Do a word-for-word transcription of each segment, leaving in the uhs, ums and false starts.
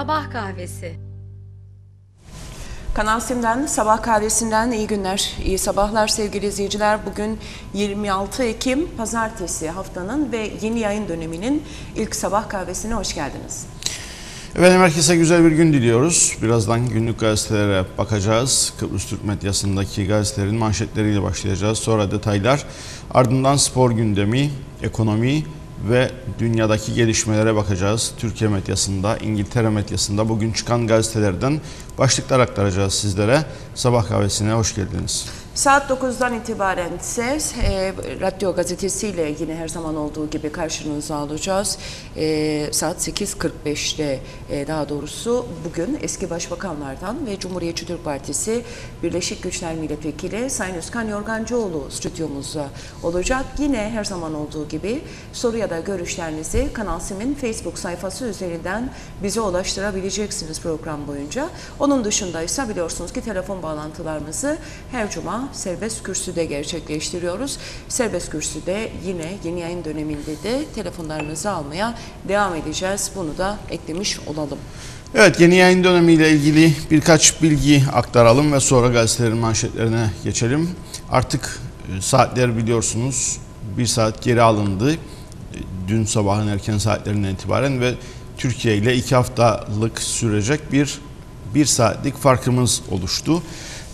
Sabah kahvesi. Kanal Sim'den, Sabah Kahvesi'nden iyi günler, iyi sabahlar sevgili izleyiciler. Bugün yirmi altı Ekim Pazartesi, haftanın ve yeni yayın döneminin ilk Sabah Kahvesi'ne hoş geldiniz. Efendim, herkese güzel bir gün diliyoruz. Birazdan günlük gazetelere bakacağız. Kıbrıs Türk medyasındaki gazetelerin manşetleriyle başlayacağız. Sonra detaylar, ardından spor gündemi, ekonomi ve dünyadaki gelişmelere bakacağız. Türkiye medyasında, İngiltere medyasında bugün çıkan gazetelerden başlıklar aktaracağız sizlere. Sabah kahvesine hoş geldiniz. Saat dokuzdan itibaren ise e, Radyo Gazetesi'yle yine her zaman olduğu gibi karşınızda olacağız. E, saat sekiz kırk beşte e, daha doğrusu bugün eski başbakanlardan ve Cumhuriyetçi Türk Partisi Birleşik Güçler Milletvekili Sayın Özkan Yorgancıoğlu stüdyomuzda olacak. Yine her zaman olduğu gibi soru ya da görüşlerinizi Kanal Sim'in Facebook sayfası üzerinden bize ulaştırabileceksiniz program boyunca. Onun dışında ise biliyorsunuz ki telefon bağlantılarımızı her cuma serbest kürsüde gerçekleştiriyoruz. Serbest kürsüde yine yeni yayın döneminde de telefonlarınızı almaya devam edeceğiz. Bunu da eklemiş olalım. Evet, yeni yayın dönemiyle ilgili birkaç bilgi aktaralım ve sonra gazetelerin manşetlerine geçelim. Artık saatler biliyorsunuz bir saat geri alındı. Dün sabahın erken saatlerinden itibaren ve Türkiye ile iki haftalık sürecek bir bir saatlik farkımız oluştu.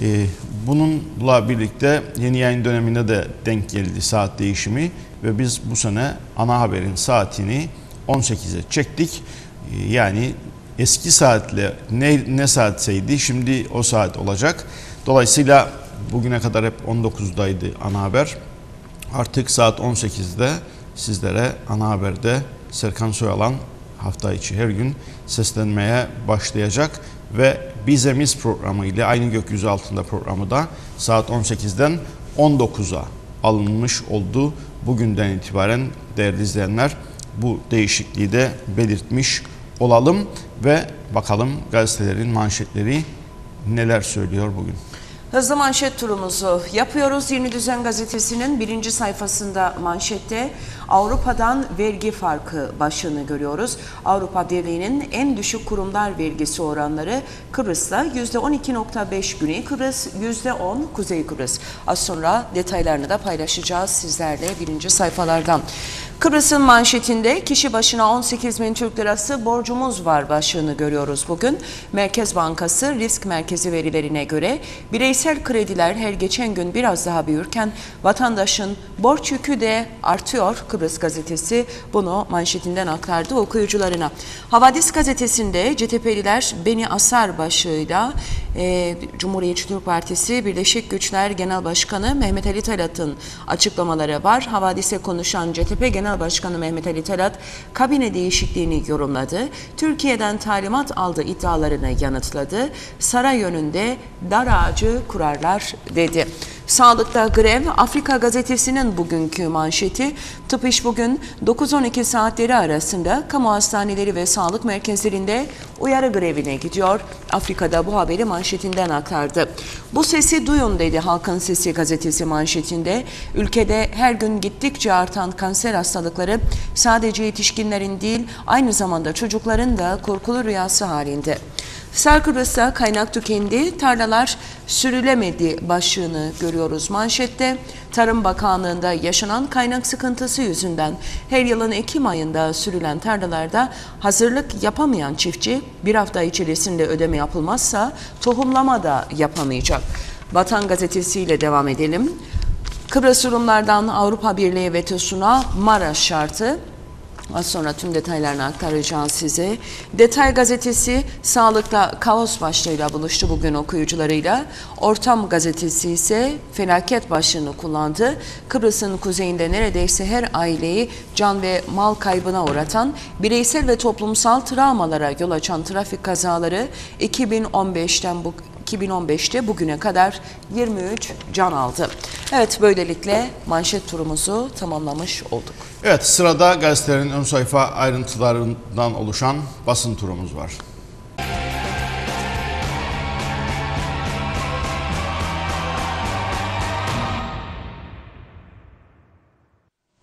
Bununla birlikte yeni yayın döneminde de denk geldi saat değişimi ve biz bu sene ana haberin saatini on sekize çektik. Yani eski saatle ne, ne saatseydi şimdi o saat olacak. Dolayısıyla bugüne kadar hep on dokuzdaydı ana haber. Artık saat on sekizde sizlere ana haberde Serkan Soyalan hafta içi her gün seslenmeye başlayacak ve Bizemiz programı ile Aynı Gökyüzü Altında programı da saat on sekizden on dokuza alınmış oldu. Bugünden itibaren değerli izleyenler bu değişikliği de belirtmiş olalım ve bakalım gazetelerin manşetleri neler söylüyor bugün. Hızlı manşet turumuzu yapıyoruz. Yeni Düzen Gazetesi'nin birinci sayfasında manşette Avrupa'dan vergi farkı başlığını görüyoruz. Avrupa Birliği'nin en düşük kurumlar vergisi oranları Kıbrıs'ta yüzde on iki nokta beş Güney Kıbrıs, yüzde on Kuzey Kıbrıs. Az sonra detaylarını da paylaşacağız sizlerle birinci sayfalardan. Kıbrıs'ın manşetinde kişi başına on sekiz bin Türk lirası borcumuz var başlığını görüyoruz bugün. Merkez Bankası risk merkezi verilerine göre bireysel krediler her geçen gün biraz daha büyürken vatandaşın borç yükü de artıyor. Kıbrıs gazetesi bunu manşetinden aktardı okuyucularına. Havadis gazetesinde C T P'liler beni asar başlığıyla e, Cumhuriyetçi Türk Partisi Birleşik Güçler Genel Başkanı Mehmet Ali Talat'ın açıklamaları var. Havadis'e konuşan C T P Genel Başkanı Mehmet Ali Talat kabine değişikliğini yorumladı. Türkiye'den talimat aldığı iddialarını yanıtladı. Saray yönünde dar ağacı kurarlar dedi. Sağlıkta grev, Afrika gazetesinin bugünkü manşeti. Tıp İş bugün dokuz on iki saatleri arasında kamu hastaneleri ve sağlık merkezlerinde uyarı grevine gidiyor. Afrika'da bu haberi manşetinden aktardı. Bu sesi duyun dedi Halkın Sesi gazetesi manşetinde. Ülkede her gün gittikçe artan kanser hastalıkları sadece yetişkinlerin değil aynı zamanda çocukların da korkulu rüyası halinde. Sağ Kıbrıs'ta kaynak tükendi, tarlalar sürülemedi başlığını görüyoruz manşette. Tarım Bakanlığı'nda yaşanan kaynak sıkıntısı yüzünden her yılın Ekim ayında sürülen tarlalarda hazırlık yapamayan çiftçi bir hafta içerisinde ödeme yapılmazsa tohumlama da yapamayacak. Vatan gazetesiyle devam edelim. Kıbrıs Rumlardan Avrupa Birliği vetosuna Maraş şartı. Az sonra tüm detaylarını aktaracağız size. Detay gazetesi sağlıkta kaos başlığıyla buluştu bugün okuyucularıyla. Ortam gazetesi ise felaket başlığını kullandı. Kıbrıs'ın kuzeyinde neredeyse her aileyi can ve mal kaybına uğratan, bireysel ve toplumsal travmalara yol açan trafik kazaları iki bin on beşten bu iki bin on beşte bugüne kadar yirmi üç can aldı. Evet, böylelikle manşet turumuzu tamamlamış olduk. Evet, sırada gazetelerin ön sayfa ayrıntılarından oluşan basın turumuz var.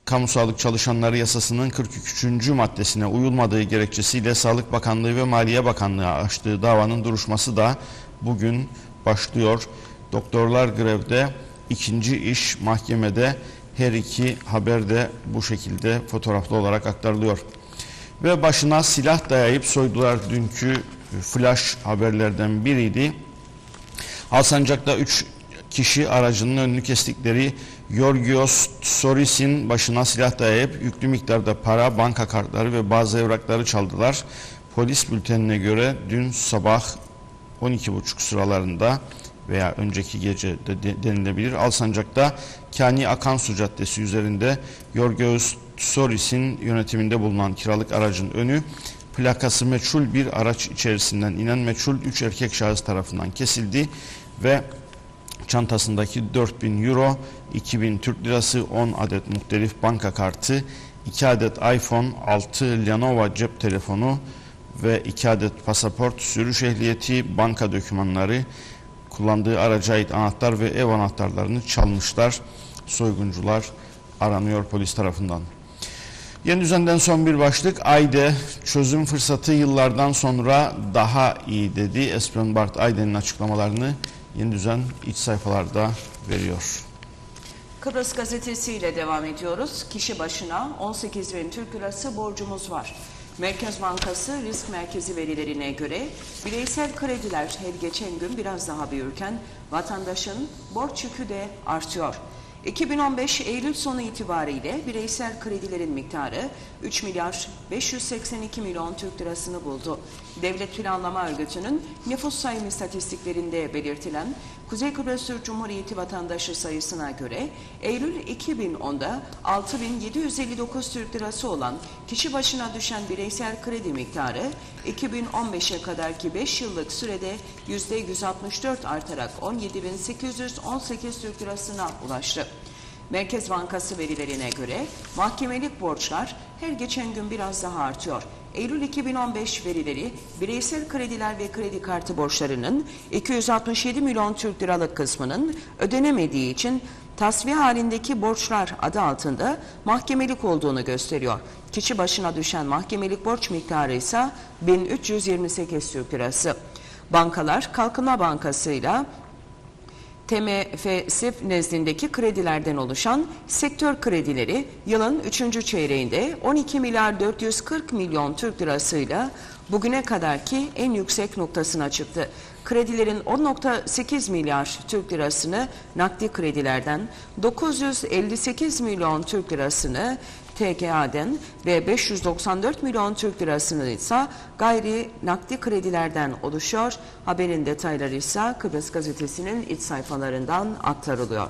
Kamu Sağlık Çalışanları Yasası'nın kırk üçüncü maddesine uyulmadığı gerekçesiyle Sağlık Bakanlığı ve Maliye Bakanlığı açtığı davanın duruşması da bugün başlıyor. Doktorlar grevde, ikinci iş mahkemede, her iki haber de bu şekilde fotoğraflı olarak aktarılıyor. Ve başına silah dayayıp soydular dünkü flash haberlerden biriydi. Alsancak'ta üç kişi aracının önünü kestikleri Yorgios Soris'in başına silah dayayıp yüklü miktarda para, banka kartları ve bazı evrakları çaldılar. Polis bültenine göre dün sabah on iki buçuk sıralarında veya önceki gece de denilebilir, Alsancak'ta Kani Akansu Caddesi üzerinde Yorgios Soris'in yönetiminde bulunan kiralık aracın önü plakası meçhul bir araç içerisinden inen meçhul üç erkek şahıs tarafından kesildi ve çantasındaki dört bin euro, iki bin Türk lirası, on adet muhtelif banka kartı, iki adet iPhone, altı Lenovo cep telefonu ve iki adet pasaport, sürüş ehliyeti, banka dokümanları, kullandığı araca ait anahtar ve ev anahtarlarını çalmışlar. Soyguncular aranıyor polis tarafından. Yeni Düzen'den son bir başlık. Ayde çözüm fırsatı yıllardan sonra daha iyi dedi. Espen Bart Ayde'nin açıklamalarını Yeni Düzen iç sayfalarda veriyor. Kıbrıs Gazetesi ile devam ediyoruz. Kişi başına on sekiz bin Türk lirası borcumuz var. Merkez Bankası risk merkezi verilerine göre bireysel krediler her geçen gün biraz daha büyürken vatandaşın borç yükü de artıyor. iki bin on beş Eylül sonu itibariyle bireysel kredilerin miktarı üç milyar beş yüz seksen iki milyon Türk lirasını buldu. Devlet Planlama Örgütü'nün nüfus sayım istatistiklerinde belirtilen Kuzey Kıbrıs Türk Cumhuriyeti vatandaşı sayısına göre Eylül iki bin onda altı bin yedi yüz elli dokuz Türk lirası olan kişi başına düşen bireysel kredi miktarı iki bin on beşe kadarki beş yıllık sürede yüzde yüz altmış dört artarak on yedi bin sekiz yüz on sekiz Türk lirasına ulaştı. Merkez Bankası verilerine göre mahkemelik borçlar her geçen gün biraz daha artıyor. Eylül iki bin on beş verileri bireysel krediler ve kredi kartı borçlarının iki yüz altmış yedi milyon Türk liralık kısmının ödenemediği için tasfiye halindeki borçlar adı altında mahkemelik olduğunu gösteriyor. Kişi başına düşen mahkemelik borç miktarı ise bin üç yüz yirmi sekiz Türk lirası. Bankalar Kalkınma Bankası'yla T M F S İ F nezdindeki kredilerden oluşan sektör kredileri yılın üçüncü çeyreğinde on iki milyar dört yüz kırk milyon Türk lirasıyla bugüne kadarki en yüksek noktasına çıktı. Kredilerin on nokta sekiz milyar Türk lirasını nakdi kredilerden, dokuz yüz elli sekiz milyon Türk lirasını T K A'den ve beş yüz doksan dört milyon Türk lirasını ise gayri nakdi kredilerden oluşuyor. Haberin detayları ise Kıbrıs Gazetesi'nin iç sayfalarından aktarılıyor.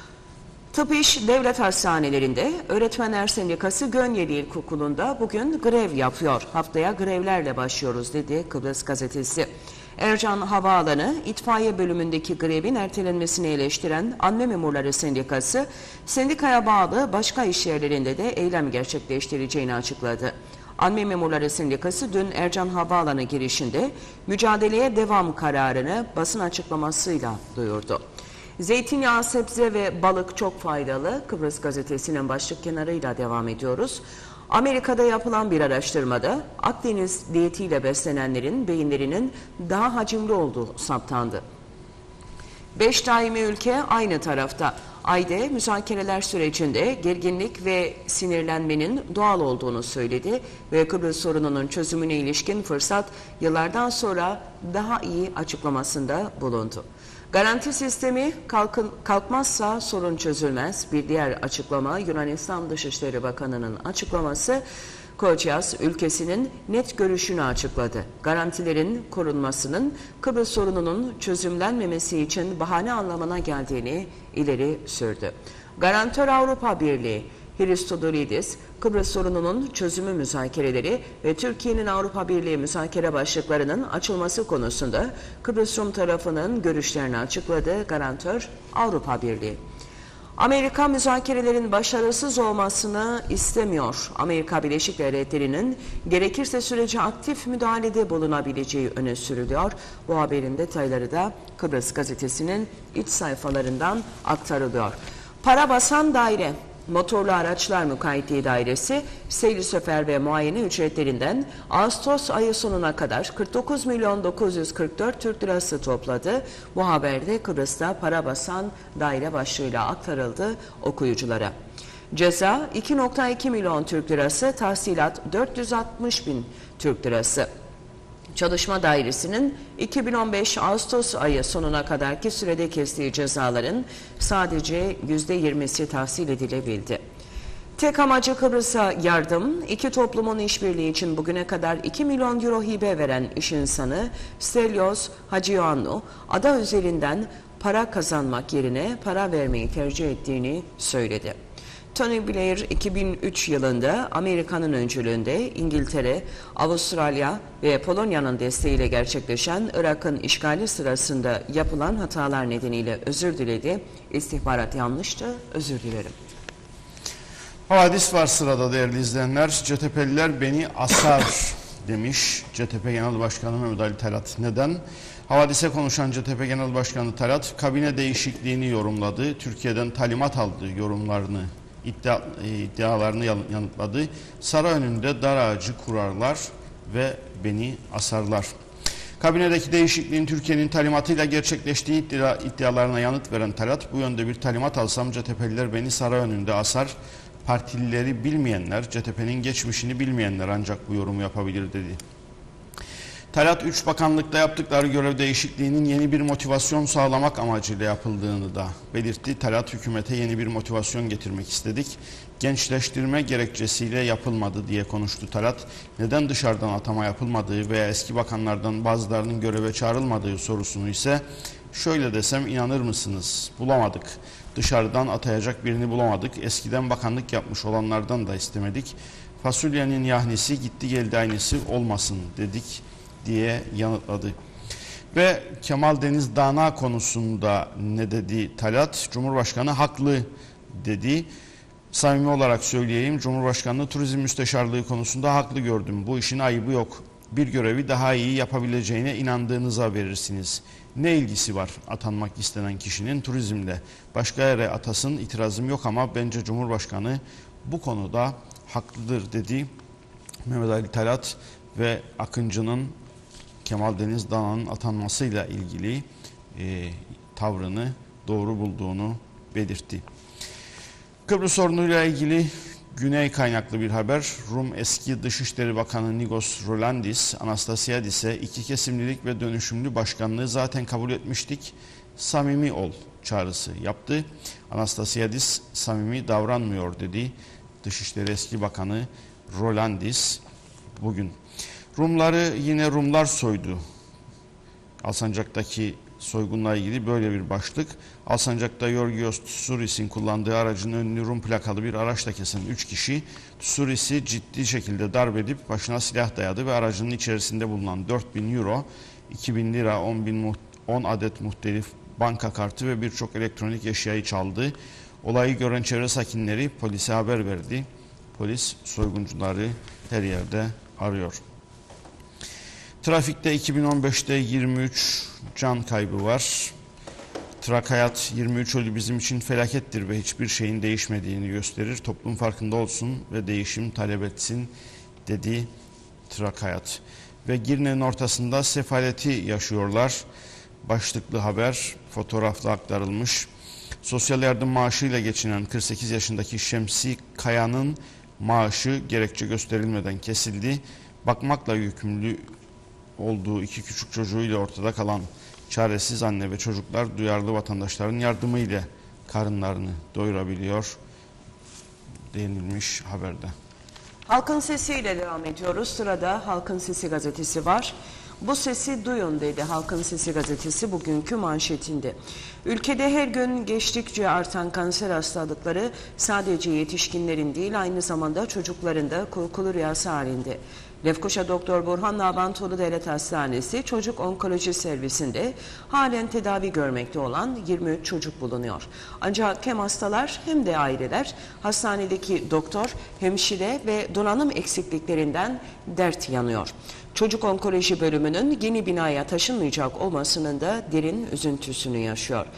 Tıp İş Devlet Hastanelerinde Öğretmenler Sendikası Gönyeli İlkokulu'nda bugün grev yapıyor. Haftaya grevlerle başlıyoruz dedi Kıbrıs Gazetesi. Ercan Havaalanı İtfaiye bölümündeki grevin ertelenmesini eleştiren Anne Memurları Sendikası, sendikaya bağlı başka işyerlerinde de eylem gerçekleştireceğini açıkladı. Anne Memurları Sendikası dün Ercan Havaalanı girişinde mücadeleye devam kararını basın açıklamasıyla duyurdu. Zeytinyağı, sebze ve balık çok faydalı. Kıbrıs Gazetesi'nin başlık kenarıyla devam ediyoruz. Amerika'da yapılan bir araştırmada Akdeniz diyetiyle beslenenlerin beyinlerinin daha hacimli olduğu saptandı. Beş daimi ülke aynı tarafta. Ay'de müzakereler sürecinde gerginlik ve sinirlenmenin doğal olduğunu söyledi ve Kıbrıs sorununun çözümüne ilişkin fırsat yıllardan sonra daha iyi açıklamasında bulundu. Garanti sistemi kalkın, kalkmazsa sorun çözülmez. Bir diğer açıklama Yunanistan Dışişleri Bakanı'nın açıklaması. Koçyas ülkesinin net görüşünü açıkladı. Garantilerin korunmasının Kıbrıs sorununun çözümlenmemesi için bahane anlamına geldiğini ileri sürdü. Garantör Avrupa Birliği Hristodoulidis, Kıbrıs sorununun çözümü müzakereleri ve Türkiye'nin Avrupa Birliği müzakere başlıklarının açılması konusunda Kıbrıs Rum tarafının görüşlerini açıkladı. Garantör Avrupa Birliği. Amerika müzakerelerin başarısız olmasını istemiyor. Amerika Birleşik Devletleri'nin gerekirse sürece aktif müdahalede bulunabileceği öne sürülüyor. Bu haberin detayları da Kıbrıs Gazetesi'nin iç sayfalarından aktarılıyor. Para basan daire. Motorlu Araçlar Müteahhitliği Dairesi, seyri sefer ve muayene ücretlerinden Ağustos ayı sonuna kadar kırk dokuz milyon dokuz yüz kırk dört Türk Lirası topladı. Bu haberde Kıbrıs'ta para basan daire başlığıyla aktarıldı okuyuculara. Ceza iki virgül iki milyon Türk Lirası, tahsilat dört yüz altmış bin Türk Lirası. Çalışma Dairesi'nin iki bin on beş Ağustos ayı sonuna kadarki sürede kestiği cezaların sadece yüzde yirmisi tahsil edilebildi. Tek amacı Kıbrıs'a yardım, iki toplumun işbirliği için bugüne kadar iki milyon euro hibe veren iş insanı Stelios Hacıoğlu, ada üzerinden para kazanmak yerine para vermeyi tercih ettiğini söyledi. Tony Blair iki bin üç yılında Amerika'nın öncülüğünde İngiltere, Avustralya ve Polonya'nın desteğiyle gerçekleşen Irak'ın işgali sırasında yapılan hatalar nedeniyle özür diledi. İstihbarat yanlıştı, özür dilerim. Havadis var sırada değerli izleyenler. C T P'liler beni asar demiş C T P Genel Başkanı Mehmet Ali Talat. Neden? Havadise konuşan C T P Genel Başkanı Talat, kabine değişikliğini yorumladı. Türkiye'den talimat aldığı yorumlarını İddia, iddialarını yanıtladı. Saray önünde dar ağacı kurarlar ve beni asarlar. Kabinedeki değişikliğin Türkiye'nin talimatıyla gerçekleştiği iddia, iddialarına yanıt veren Talat, bu yönde bir talimat alsam C T P'liler beni saray önünde asar. Partilileri bilmeyenler, C T P'nin geçmişini bilmeyenler ancak bu yorumu yapabilir dedi. Talat, üç bakanlıkta yaptıkları görev değişikliğinin yeni bir motivasyon sağlamak amacıyla yapıldığını da belirtti. Talat, hükümete yeni bir motivasyon getirmek istedik. Gençleştirme gerekçesiyle yapılmadı diye konuştu Talat. Neden dışarıdan atama yapılmadığı veya eski bakanlardan bazılarının göreve çağrılmadığı sorusunu ise şöyle desem inanır mısınız? Bulamadık. Dışarıdan atayacak birini bulamadık. Eskiden bakanlık yapmış olanlardan da istemedik. Fasulyenin yahnisi gitti geldi aynısı olmasın dedik diye yanıtladı. Ve Kemal Deniz Dana konusunda ne dedi Talat? Cumhurbaşkanı haklı dedi. Samimi olarak söyleyeyim, Cumhurbaşkanlığı Turizm Müsteşarlığı konusunda haklı gördüm. Bu işin ayıbı yok. Bir görevi daha iyi yapabileceğine inandığınıza verirsiniz. Ne ilgisi var atanmak istenen kişinin turizmle? Başka yere atasın, itirazım yok ama bence Cumhurbaşkanı bu konuda haklıdır dedi Mehmet Ali Talat ve Akıncı'nın Kemal Deniz Dana'nın atanmasıyla ilgili e, tavrını doğru bulduğunu belirtti. Kıbrıs sorunuyla ilgili Güney kaynaklı bir haber. Rum eski Dışişleri Bakanı Nikos Rolandis, Anastasiadis'e iki kesimlilik ve dönüşümlü başkanlığı zaten kabul etmiştik, samimi ol çağrısı yaptı. Anastasiadis samimi davranmıyor dedi Dışişleri eski Bakanı Rolandis bugün. Rumları yine Rumlar soydu. Alsancak'taki soygunla ilgili böyle bir başlık. Alsancak'ta Yorgios Tsuris'in kullandığı aracın önünü Rum plakalı bir araçla kesen üç kişi Tsuris'i ciddi şekilde darp edip başına silah dayadı ve aracının içerisinde bulunan dört bin euro, iki bin lira, on, bin, on adet muhtelif banka kartı ve birçok elektronik eşyayı çaldı. Olayı gören çevre sakinleri polise haber verdi. Polis soyguncuları her yerde arıyor. Trafikte iki bin on beşte yirmi üç can kaybı var. Trak Hayat yirmi üç ölü bizim için felakettir ve hiçbir şeyin değişmediğini gösterir. Toplum farkında olsun ve değişim talep etsin dedi Trak Hayat. Ve Girne'nin ortasında sefaleti yaşıyorlar. Başlıklı haber fotoğrafla aktarılmış. Sosyal yardım maaşıyla geçinen kırk sekiz yaşındaki Şemsi Kaya'nın maaşı gerekçe gösterilmeden kesildi. Bakmakla yükümlü olduğu iki küçük çocuğuyla ortada kalan çaresiz anne ve çocuklar duyarlı vatandaşların yardımıyla karınlarını doyurabiliyor denilmiş haberde. Halkın Sesi'yle devam ediyoruz. Sırada Halkın Sesi gazetesi var. Bu sesi duyun dedi Halkın Sesi gazetesi bugünkü manşetinde. Ülkede her gün geçtikçe artan kanser hastalıkları sadece yetişkinlerin değil aynı zamanda çocukların da korkulu rüyası halinde. Lefkoşa Doktor Burhan Nabantoğlu Devlet Hastanesi Çocuk Onkoloji Servisinde halen tedavi görmekte olan yirmi üç çocuk bulunuyor. Ancak hem hastalar hem de aileler hastanedeki doktor, hemşire ve donanım eksikliklerinden dert yanıyor. Çocuk Onkoloji bölümünün yeni binaya taşınmayacak olmasının da derin üzüntüsünü yaşıyor.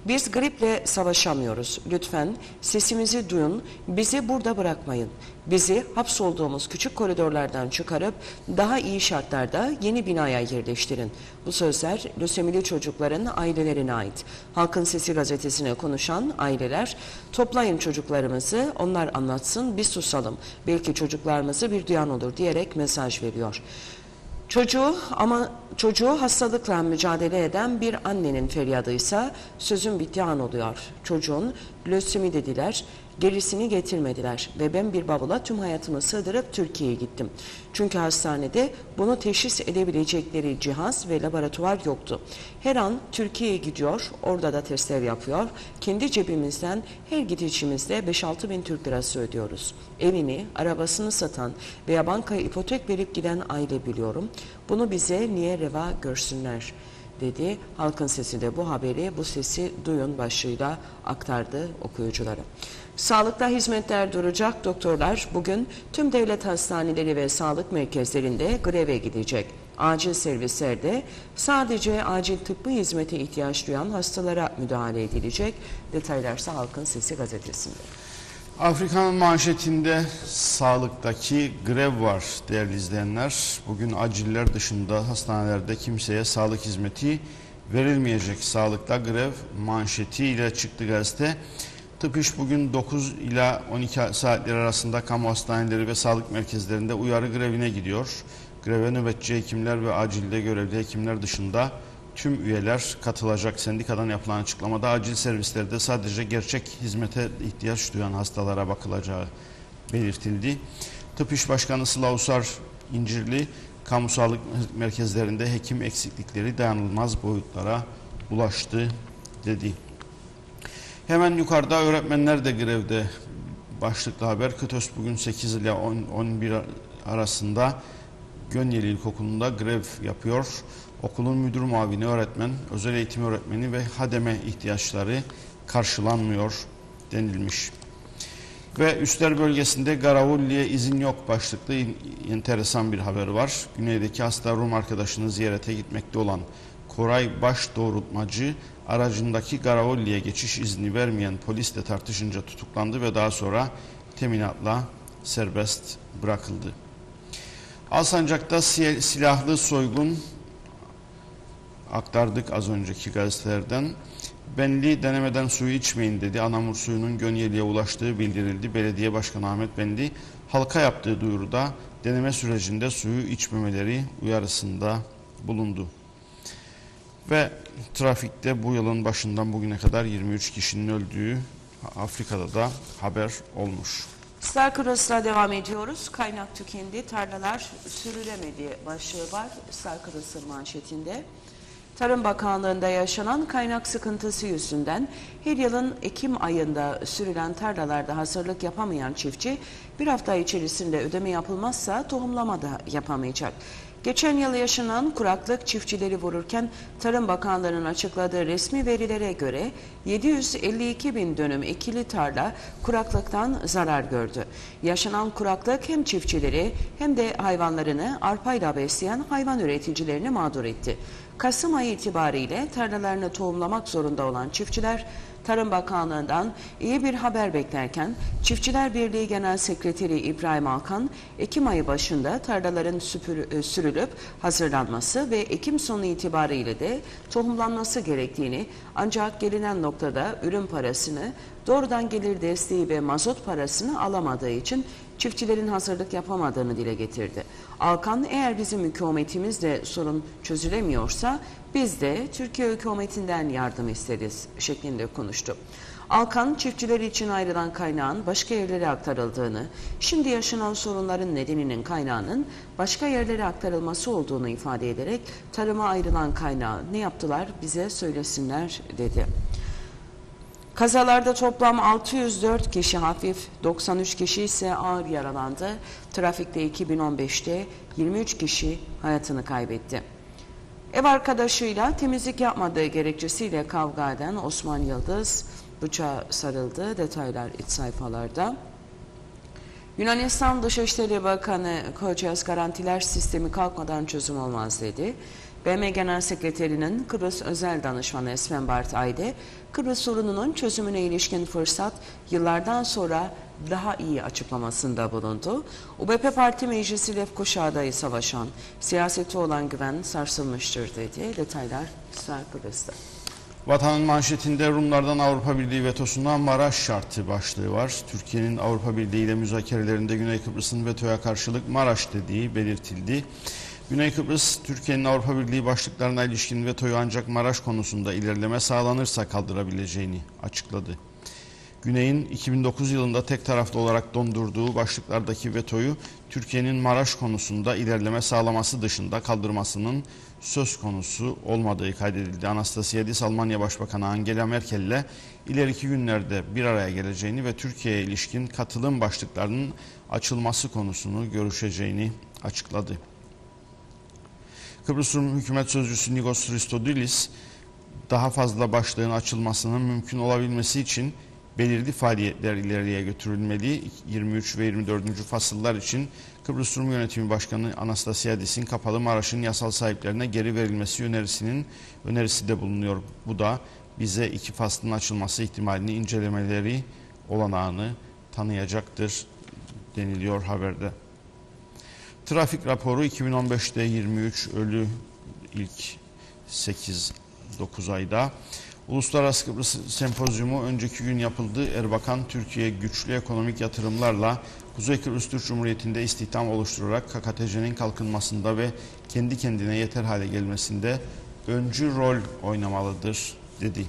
Biz griple savaşamıyoruz. Lütfen sesimizi duyun, bizi burada bırakmayın. Bizi hapsolduğumuz küçük koridorlardan çıkarıp daha iyi şartlarda yeni binaya yerleştirin. Bu sözler lösemili çocukların ailelerine ait. Halkın Sesi gazetesine konuşan aileler, toplayın çocuklarımızı, onlar anlatsın, biz susalım. Belki çocuklarımızı bir duyan olur diyerek mesaj veriyor. Çocuğu ama çocuğu hastalıkla mücadele eden bir annenin feryadıysa sözün bittiği an oluyor. Çocuğun lösemi dediler, gerisini getirmediler ve ben bir bavula tüm hayatımı sığdırıp Türkiye'ye gittim. Çünkü hastanede bunu teşhis edebilecekleri cihaz ve laboratuvar yoktu. Her an Türkiye'ye gidiyor, orada da testler yapıyor. Kendi cebimizden her gidişimizde beş altı bin Türk lirası ödüyoruz. Evini, arabasını satan veya bankaya ipotek verip giden aile biliyorum. Bunu bize niye reva görsünler dedi. Halkın Sesi de bu haberi, bu sesi duyun başlığıyla aktardı okuyuculara. Sağlıkta hizmetler duracak. Doktorlar bugün tüm devlet hastaneleri ve sağlık merkezlerinde greve gidecek. Acil servislerde sadece acil tıbbi hizmete ihtiyaç duyan hastalara müdahale edilecek. Detaylarsa Halkın Sesi gazetesinde. Afrika'nın manşetinde sağlıktaki grev var değerli izleyenler. Bugün aciller dışında hastanelerde kimseye sağlık hizmeti verilmeyecek. Sağlıkta grev manşetiyle çıktı gazete. Tıp İş bugün dokuz ila on iki saatleri arasında kamu hastaneleri ve sağlık merkezlerinde uyarı grevine gidiyor. Greve nöbetçi hekimler ve acilde görevli hekimler dışında tüm üyeler katılacak. Sendikadan yapılan açıklamada acil servislerde sadece gerçek hizmete ihtiyaç duyan hastalara bakılacağı belirtildi. Tıp İş Başkanı Sıla Usar İncirli, kamu sağlık merkezlerinde hekim eksiklikleri dayanılmaz boyutlara ulaştı dedi. Hemen yukarıda öğretmenler de grevde başlıklı haber. KÖTÖS bugün sekiz ile on bir arasında Gönyeli İlkokulu'nda grev yapıyor. Okulun müdür muavini öğretmen, özel eğitim öğretmeni ve hademe ihtiyaçları karşılanmıyor denilmiş. Ve üstler bölgesinde Garavulli'ye izin yok başlıklı enteresan bir haber var. Güneydeki hasta Rum arkadaşını ziyarete gitmekte olan Koray Baş Doğrultmacı aracındaki Garavulli'ye geçiş izni vermeyen polisle tartışınca tutuklandı ve daha sonra teminatla serbest bırakıldı. Alsancak'ta silahlı soygun aktardık az önceki gazetelerden. Benli denemeden suyu içmeyin dedi. Anamur suyunun Gönyeli'ye ulaştığı bildirildi. Belediye Başkanı Ahmet Benli halka yaptığı duyuruda deneme sürecinde suyu içmemeleri uyarısında bulundu. Ve trafikte bu yılın başından bugüne kadar yirmi üç kişinin öldüğü Afrika'da da haber olmuş. Star Cross'la devam ediyoruz. Kaynak tükendi, tarlalar sürülemedi başlığı var Star Cross'ın manşetinde. Tarım Bakanlığı'nda yaşanan kaynak sıkıntısı yüzünden her yılın Ekim ayında sürülen tarlalarda hazırlık yapamayan çiftçi bir hafta içerisinde ödeme yapılmazsa tohumlama da yapamayacak. Geçen yıl yaşanan kuraklık çiftçileri vururken Tarım Bakanlığı'nın açıkladığı resmi verilere göre yedi yüz elli iki bin dönüm ekili tarla kuraklıktan zarar gördü. Yaşanan kuraklık hem çiftçileri hem de hayvanlarını arpayla besleyen hayvan üreticilerini mağdur etti. Kasım ayı itibariyle tarlalarını tohumlamak zorunda olan çiftçiler Tarım Bakanlığı'ndan iyi bir haber beklerken Çiftçiler Birliği Genel Sekreteri İbrahim Alkan, Ekim ayı başında tarlaların süpür, sürülüp hazırlanması ve Ekim sonu itibariyle de tohumlanması gerektiğini, ancak gelinen noktada ürün parasını, doğrudan gelir desteği ve mazot parasını alamadığı için çiftçilerin hazırlık yapamadığını dile getirdi. Alkan, eğer bizim hükümetimizle sorun çözülemiyorsa biz de Türkiye hükümetinden yardım isteriz şeklinde konuştu. Alkan, çiftçiler için ayrılan kaynağın başka yerlere aktarıldığını, şimdi yaşanan sorunların nedeninin kaynağının başka yerlere aktarılması olduğunu ifade ederek tarıma ayrılan kaynağı ne yaptılar bize söylesinler dedi. Kazalarda toplam altı yüz dört kişi hafif, doksan üç kişi ise ağır yaralandı. Trafikte iki bin on beşte yirmi üç kişi hayatını kaybetti. Ev arkadaşıyla temizlik yapmadığı gerekçesiyle kavga eden Osman Yıldız bıçağa sarıldı. Detaylar iç sayfalarda. Yunanistan Dışişleri Bakanı Kocas garantiler sistemi kalkmadan çözüm olmaz dedi. B M Genel Sekreterinin Kıbrıs Özel Danışmanı Esmen Bart Ayde, Kıbrıs sorununun çözümüne ilişkin fırsat yıllardan sonra daha iyi açıklamasında bulundu. U B P Parti Meclisi Lefkoşa'da savaşan, siyasete olan güven sarsılmıştır dedi. Detaylar İsrail Kıbrıs'ta. Vatanın manşetinde Rumlardan Avrupa Birliği vetosuna Maraş şartı başlığı var. Türkiye'nin Avrupa Birliği ile müzakerelerinde Güney Kıbrıs'ın vetoya karşılık Maraş dediği belirtildi. Güney Kıbrıs, Türkiye'nin Avrupa Birliği başlıklarına ilişkin vetoyu ancak Maraş konusunda ilerleme sağlanırsa kaldırabileceğini açıkladı. Güney'in iki bin dokuz yılında tek taraflı olarak dondurduğu başlıklardaki vetoyu Türkiye'nin Maraş konusunda ilerleme sağlaması dışında kaldırmasının söz konusu olmadığı kaydedildi. Anastasiadis, Almanya Başbakanı Angela Merkel ile ileriki günlerde bir araya geleceğini ve Türkiye'ye ilişkin katılım başlıklarının açılması konusunu görüşeceğini açıkladı. Kıbrıs Rum Hükümet Sözcüsü Nikos Christodoulis, daha fazla başlığın açılmasının mümkün olabilmesi için belirli faaliyetler ileriye götürülmeli. yirmi üç ve yirmi dördüncü fasıllar için Kıbrıs Rum Yönetimi Başkanı Anastasiadis'in kapalı Maraş'ın yasal sahiplerine geri verilmesi önerisinin önerisi de bulunuyor. Bu da bize iki faslın açılması ihtimalini incelemeleri olanağını tanıyacaktır deniliyor haberde. Trafik raporu iki bin on beşte yirmi üç ölü ilk sekiz dokuz ayda. Uluslararası Kıbrıs Sempozyumu önceki gün yapıldı. Erbakan, Türkiye güçlü ekonomik yatırımlarla Kuzey Kıbrıs Türk Cumhuriyeti'nde istihdam oluşturarak K K T C'nin kalkınmasında ve kendi kendine yeter hale gelmesinde öncü rol oynamalıdır dedi.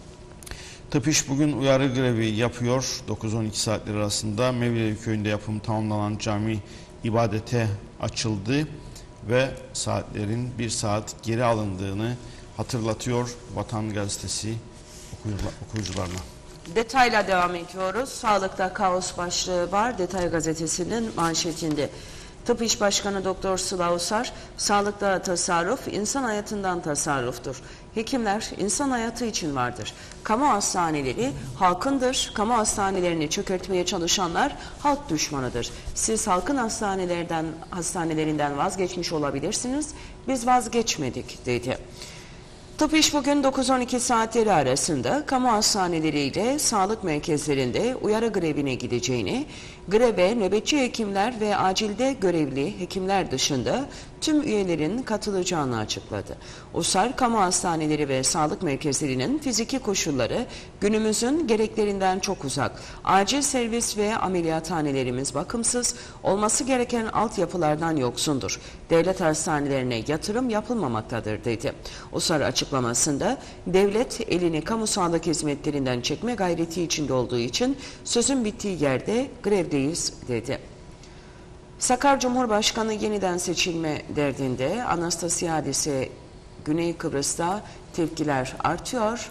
TİPİŞ bugün uyarı grevi yapıyor. dokuz on iki saatler arasında Mevlevi Köyü'nde yapım tamamlanan cami ibadete açıldı ve saatlerin bir saat geri alındığını hatırlatıyor Vatan Gazetesi okuyucularına. Detayla devam ediyoruz. Sağlıkta kaos başlığı var. Detay Gazetesi'nin manşetinde. TİPİŞ Başkanı Doktor Sıla Usar, sağlıkta tasarruf insan hayatından tasarruftur. Hekimler insan hayatı için vardır. Kamu hastaneleri halkındır. Kamu hastanelerini çökertmeye çalışanlar halk düşmanıdır. Siz halkın hastanelerden hastanelerinden vazgeçmiş olabilirsiniz. Biz vazgeçmedik dedi. TİPİŞ bugün dokuz on iki saatleri arasında kamu hastaneleriyle sağlık merkezlerinde uyarı grevine gideceğini, greve nöbetçi hekimler ve acilde görevli hekimler dışında tüm üyelerin katılacağını açıkladı. Usar, kamu hastaneleri ve sağlık merkezlerinin fiziki koşulları günümüzün gereklerinden çok uzak. Acil servis ve ameliyathanelerimiz bakımsız, olması gereken altyapılardan yoksundur. Devlet hastanelerine yatırım yapılmamaktadır dedi. Usar açıklamasında devlet elini kamu sağlık hizmetlerinden çekme gayreti içinde olduğu için sözün bittiği yerde grevdeyiz dedi. Sakar Cumhurbaşkanı yeniden seçilme derdinde. Anastasiadis'e Güney Kıbrıs'ta tepkiler artıyor.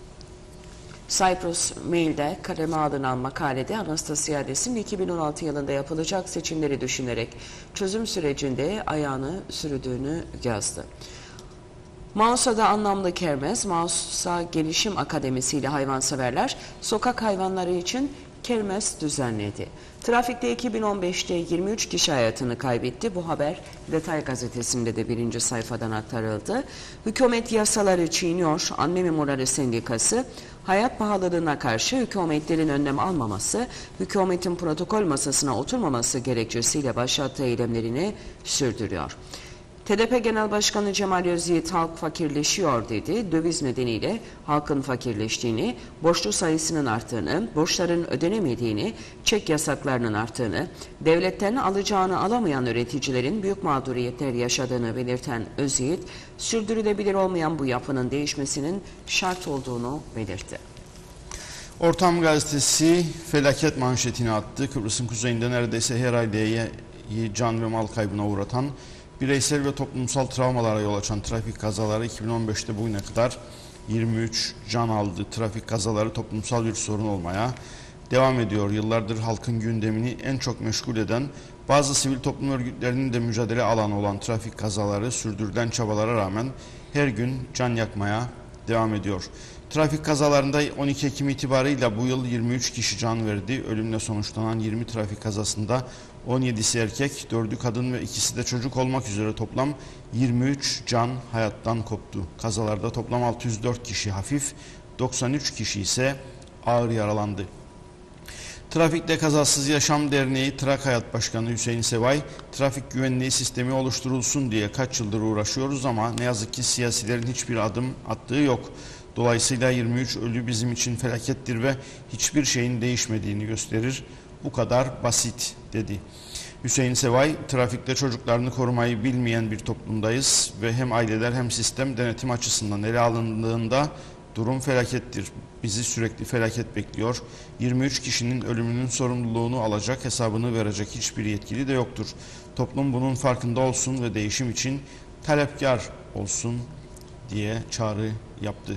Cyprus Mail'de kaleme alınan makalede Anastasiadis'in iki bin on altı yılında yapılacak seçimleri düşünerek çözüm sürecinde ayağını sürüdüğünü yazdı. Mausa'da anlamlı kermes, Mausa Gelişim Akademisi ile hayvanseverler sokak hayvanları için kermes düzenledi. Trafikte iki bin on beşte yirmi üç kişi hayatını kaybetti. Bu haber Detay Gazetesi'nde de birinci sayfadan aktarıldı. Hükümet yasaları çiğniyor. Anne Memurları Sendikası, hayat pahalılığına karşı hükümetlerin önlem almaması, hükümetin protokol masasına oturmaması gerekçesiyle başlattığı eylemlerini sürdürüyor. T D P Genel Başkanı Cemal Özyiğit halk fakirleşiyor dedi. Döviz nedeniyle halkın fakirleştiğini, borçlu sayısının arttığını, borçların ödenemediğini, çek yasaklarının arttığını, devletten alacağını alamayan üreticilerin büyük mağduriyetler yaşadığını belirten Özyiğit, sürdürülebilir olmayan bu yapının değişmesinin şart olduğunu belirtti. Ortam Gazetesi felaket manşetini attı. Kıbrıs'ın kuzeyinde neredeyse her aileyi can ve mal kaybına uğratan, bireysel ve toplumsal travmalara yol açan trafik kazaları iki bin on beşte bugüne kadar yirmi üç can aldı. Trafik kazaları toplumsal bir sorun olmaya devam ediyor. Yıllardır halkın gündemini en çok meşgul eden, bazı sivil toplum örgütlerinin de mücadele alanı olan trafik kazaları sürdürülen çabalara rağmen her gün can yakmaya devam ediyor. Trafik kazalarında on iki Ekim itibarıyla bu yıl yirmi üç kişi can verdi. Ölümle sonuçlanan yirmi trafik kazasında on yedisi erkek, dördü kadın ve ikisi de çocuk olmak üzere toplam yirmi üç can hayattan koptu. Kazalarda toplam altı yüz dört kişi hafif, doksan üç kişi ise ağır yaralandı. Trafikte Kazasız Yaşam Derneği Trak Hayat Başkanı Hüseyin Sevay, trafik güvenliği sistemi oluşturulsun diye kaç yıldır uğraşıyoruz ama ne yazık ki siyasilerin hiçbir adım attığı yok. Dolayısıyla yirmi üç ölü bizim için felakettir ve hiçbir şeyin değişmediğini gösterir. Bu kadar basit dedi. Hüseyin Sevay, trafikte çocuklarını korumayı bilmeyen bir toplumdayız ve hem aileler hem sistem denetim açısından ele alındığında durum felakettir. Bizi sürekli felaket bekliyor. yirmi üç kişinin ölümünün sorumluluğunu alacak, hesabını verecek hiçbir yetkili de yoktur. Toplum bunun farkında olsun ve değişim için talepkar olsun diye çağrı yaptı.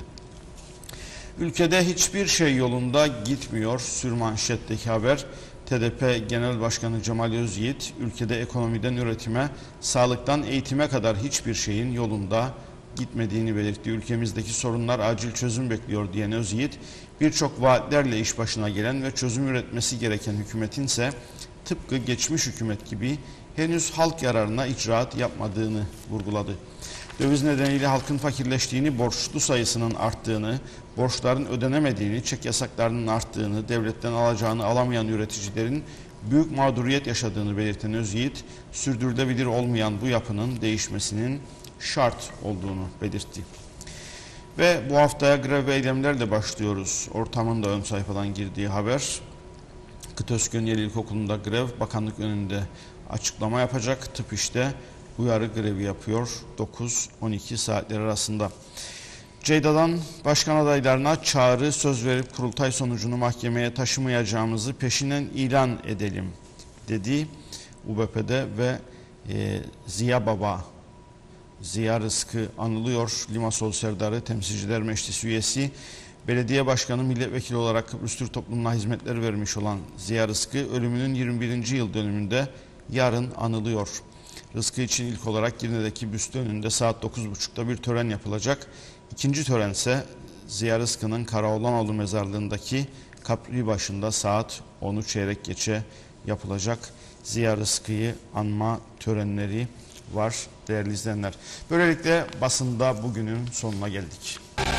Ülkede hiçbir şey yolunda gitmiyor. Sürmanşetteki haber. T D P Genel Başkanı Cemal Özyiğit, ülkede ekonomiden üretime, sağlıktan eğitime kadar hiçbir şeyin yolunda gitmediğini belirtti. Ülkemizdeki sorunlar acil çözüm bekliyor diyen Özyiğit, birçok vaatlerle iş başına gelen ve çözüm üretmesi gereken hükümetin ise tıpkı geçmiş hükümet gibi henüz halk yararına icraat yapmadığını vurguladı. Döviz nedeniyle halkın fakirleştiğini, borçlu sayısının arttığını, borçların ödenemediğini, çek yasaklarının arttığını, devletten alacağını alamayan üreticilerin büyük mağduriyet yaşadığını belirten Özyiğit, sürdürülebilir olmayan bu yapının değişmesinin şart olduğunu belirtti. Ve bu haftaya grev ve eylemlerle başlıyoruz. Ortamın da ön sayfadan girdiği haber. Kıtözkön Yeli İlkokulu'nda grev, bakanlık önünde açıklama yapacak. Tıp işte uyarı grevi yapıyor dokuz on iki saatler arasında. Ceyda'dan başkan adaylarına çağrı, söz verip kurultay sonucunu mahkemeye taşımayacağımızı peşinen ilan edelim dedi U B P'de ve e, Ziya Baba, Ziya Rızkı anılıyor. Limassol Serdarı Temsilciler Meclisi üyesi, belediye başkanı, milletvekili olarak Kıbrıs Türk toplumuna hizmetler vermiş olan Ziya Rızkı ölümünün yirmi birinci yıl dönümünde yarın anılıyor. Rızkı için ilk olarak Girne'deki büstü önünde saat dokuz buçukta bir tören yapılacak. İkinci tören ise Ziya Rızkı'nın Karaoğlanoğlu mezarlığındaki kapri başında saat onu çeyrek geçe yapılacak. Ziya Rızkı'yı anma törenleri var değerli izleyenler. Böylelikle basında bugünün sonuna geldik.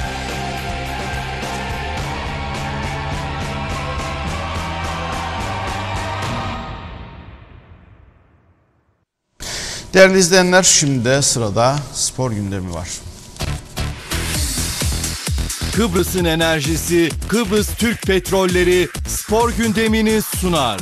Değerli izleyenler, şimdi de sırada spor gündemi var. Kıbrıs'ın enerjisi, Kıbrıs Türk Petrolleri spor gündemini sunar.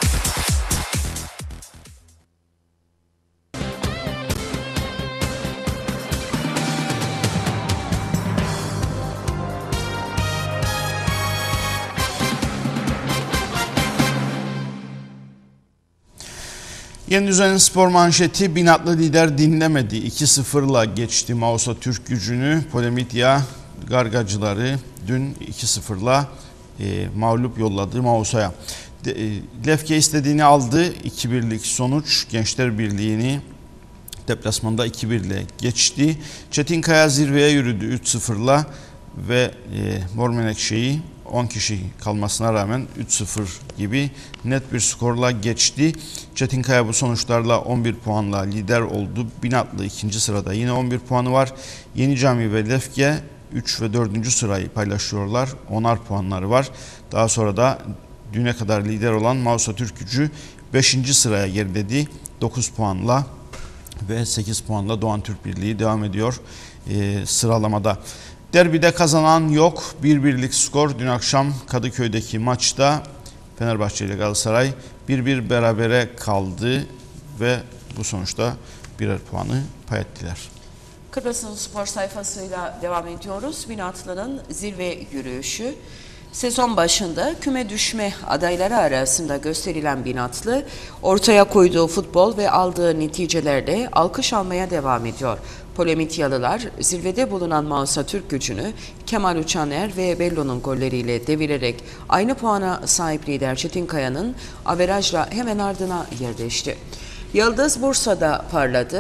Yeni Düzen Spor manşeti, Binatlı lider dinlemedi. iki sıfırla geçti Mausa Türk gücünü. Polemitya Gargacıları dün iki sıfırla e, mağlup yolladı Mausa'ya. E, Lefke istediğini aldı. iki birlik sonuç Gençler Birliği'ni deplasmanda iki bir ile geçti. Çetinkaya zirveye yürüdü üç sıfırla ve e, Mor Menekşe'yi on kişi kalmasına rağmen üç sıfır gibi net bir skorla geçti. Çetinkaya bu sonuçlarla on bir puanla lider oldu. Binatlı ikinci sırada yine on bir puanı var. Yenicami ve Lefke üç ve dördüncü sırayı paylaşıyorlar. onar puanları var. Daha sonra da düne kadar lider olan Mausa Türk Gücü beşinci sıraya geriledi. dokuz puanla ve sekiz puanla Doğan Türk Birliği devam ediyor e, sıralamada. Derbide kazanan yok. bir birlik skor. Dün akşam Kadıköy'deki maçta Fenerbahçe ile Galatasaray bir bir berabere kaldı ve bu sonuçta birer puanı pay ettiler. Kıbrıs'ın spor sayfasıyla devam ediyoruz. Binatlı'nın zirve yürüyüşü. Sezon başında küme düşme adayları arasında gösterilen Binatlı, ortaya koyduğu futbol ve aldığı neticelerle alkış almaya devam ediyor. Polemityalılar zirvede bulunan Mausa Türk Gücü'nü Kemal Uçaner ve Bello'nun golleriyle devirerek aynı puana sahip lider Çetinkaya'nın averajla hemen ardına yerleşti. Yıldız Bursa'da parladı.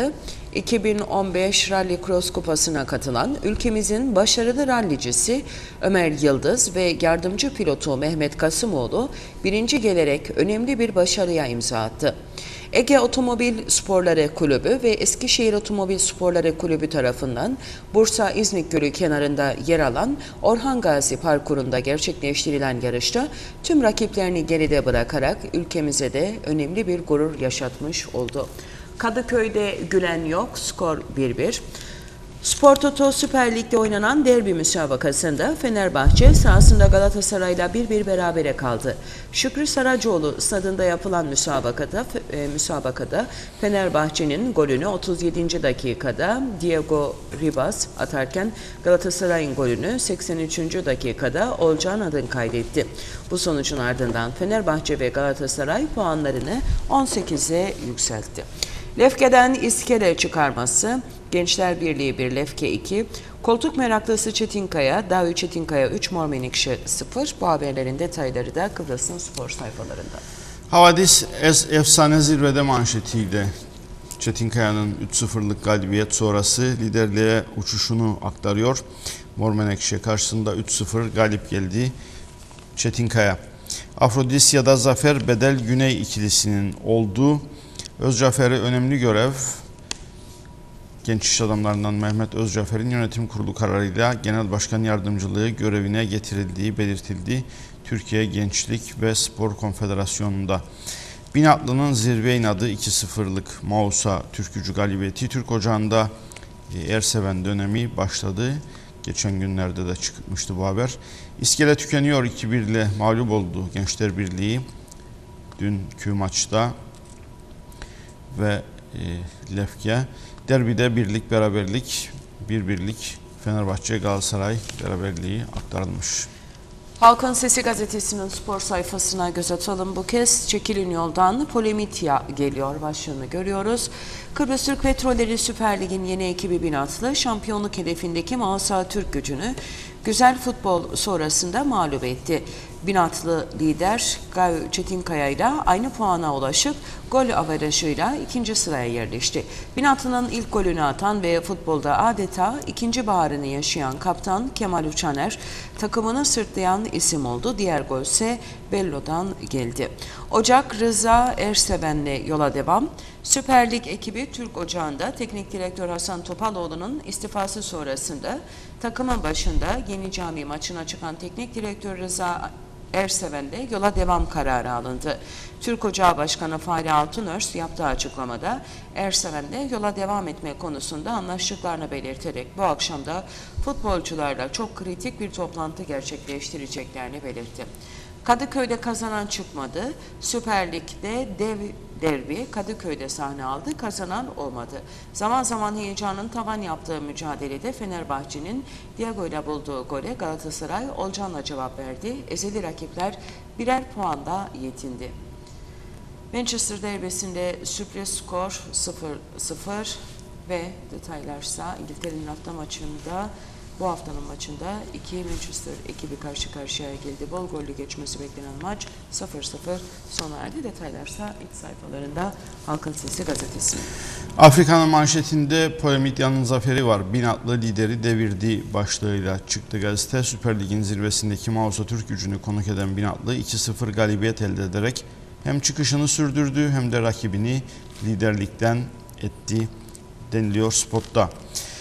iki bin on beş Rally Cross Kupası'na katılan ülkemizin başarılı rallicisi Ömer Yıldız ve yardımcı pilotu Mehmet Kasımoğlu birinci gelerek önemli bir başarıya imza attı. Ege Otomobil Sporları Kulübü ve Eskişehir Otomobil Sporları Kulübü tarafından Bursa İznik Gölü kenarında yer alan Orhan Gazi parkurunda gerçekleştirilen yarışta tüm rakiplerini geride bırakarak ülkemize de önemli bir gurur yaşatmış oldu. Kadıköy'de gülen yok, skor bir bir. Spor Toto Süper Lig'de oynanan derbi müsabakasında Fenerbahçe sahasında Galatasaray'la bir bir berabere kaldı. Şükrü Saracoğlu stadında yapılan müsabakada, e, müsabakada Fenerbahçe'nin golünü otuz yedinci dakikada Diego Ribas atarken Galatasaray'ın golünü seksen üçüncü dakikada Olcan Adın kaydetti. Bu sonucun ardından Fenerbahçe ve Galatasaray puanlarını on sekize yükseltti. Lefke'den İskele çıkarması, Gençler Birliği bir, Lefke iki, koltuk meraklısı Çetinkaya, Davi Çetinkaya üç, Mor Menekşe sıfır. Bu haberlerin detayları da Kıbrıs'ın spor sayfalarında. Havadis efsane zirvede manşetiyle Çetinkaya'nın üç sıfırlık galibiyet sonrası liderliğe uçuşunu aktarıyor. Mor Menekşe karşısında üç sıfır galip geldi Çetinkaya. Afrodisya'da zafer Bedel Güney ikilisinin olduğu. Özcafer'e önemli görev, genç iş adamlarından Mehmet Özcafer'in yönetim kurulu kararıyla genel başkan yardımcılığı görevine getirildiği belirtildi. Türkiye Gençlik ve Spor Konfederasyonu'nda. Binatlı'nın zirve inadı iki sıfırlık Mausa türkücü galibiyeti Türk Ocağı'nda Erseven dönemi başladı. Geçen günlerde de çıkmıştı bu haber. İskele tükeniyor iki bir ile mağlup oldu Gençler Birliği dünkü maçta. Ve e, Lefke. Derbide birlik beraberlik, bir birlik Fenerbahçe Galatasaray beraberliği aktarılmış. Halkın Sesi gazetesinin spor sayfasına göz atalım. Bu kez çekilin yoldan Polimitya geliyor başlığını görüyoruz. Kıbrıs Türk Petrolleri Süper Lig'in yeni ekibi Binatlı şampiyonluk hedefindeki Mausa Türk Gücü'nü güzel futbol sonrasında mağlup etti. Binatlı lider Gavi Çetinkaya ile aynı puana ulaşıp gol averajıyla ikinci sıraya yerleşti. Binatlı'nın ilk golünü atan ve futbolda adeta ikinci baharını yaşayan kaptan Kemal Uçaner takımını sırtlayan isim oldu. Diğer gol ise Bello'dan geldi. Ocak Rıza Erseven'le yola devam. Süper Lig ekibi Türk Ocağı'nda teknik direktör Hasan Topaloğlu'nun istifası sonrasında takımın başında Yeni Cami maçına çıkan teknik direktör Rıza Erseven'le yola devam kararı alındı. Türk Ocağı Başkanı Fahri Altunörs yaptığı açıklamada Erseven'le yola devam etme konusunda anlaştıklarını belirterek bu akşam da futbolcularla çok kritik bir toplantı gerçekleştireceklerini belirtti. Kadıköy'de kazanan çıkmadı. Süper Lig'de dev derbi Kadıköy'de sahne aldı. Kazanan olmadı. Zaman zaman heyecanın tavan yaptığı mücadelede Fenerbahçe'nin Diego ile bulduğu gole Galatasaray Olcan'la cevap verdi. Ezeli rakipler birer puanda yetindi. Manchester derbisinde sürpriz skor sıfır sıfır ve detaylarsa İngiltere'nin hafta maçında bu haftanın maçında iki Manchester ekibi karşı karşıya geldi. Bol gollü geçmesi beklenen maç sıfır sıfır sona erdi. Detaylarsa ilk sayfalarında Halkın Sesi gazetesi. Afrika'nın manşetinde Polimitya'nın zaferi var. Binatlı lideri devirdi başlığıyla çıktı gazete. Süper Lig'in zirvesindeki Mausa Türk Gücü'nü konuk eden Binatlı iki sıfır galibiyet elde ederek hem çıkışını sürdürdü hem de rakibini liderlikten etti deniliyor Spot'ta.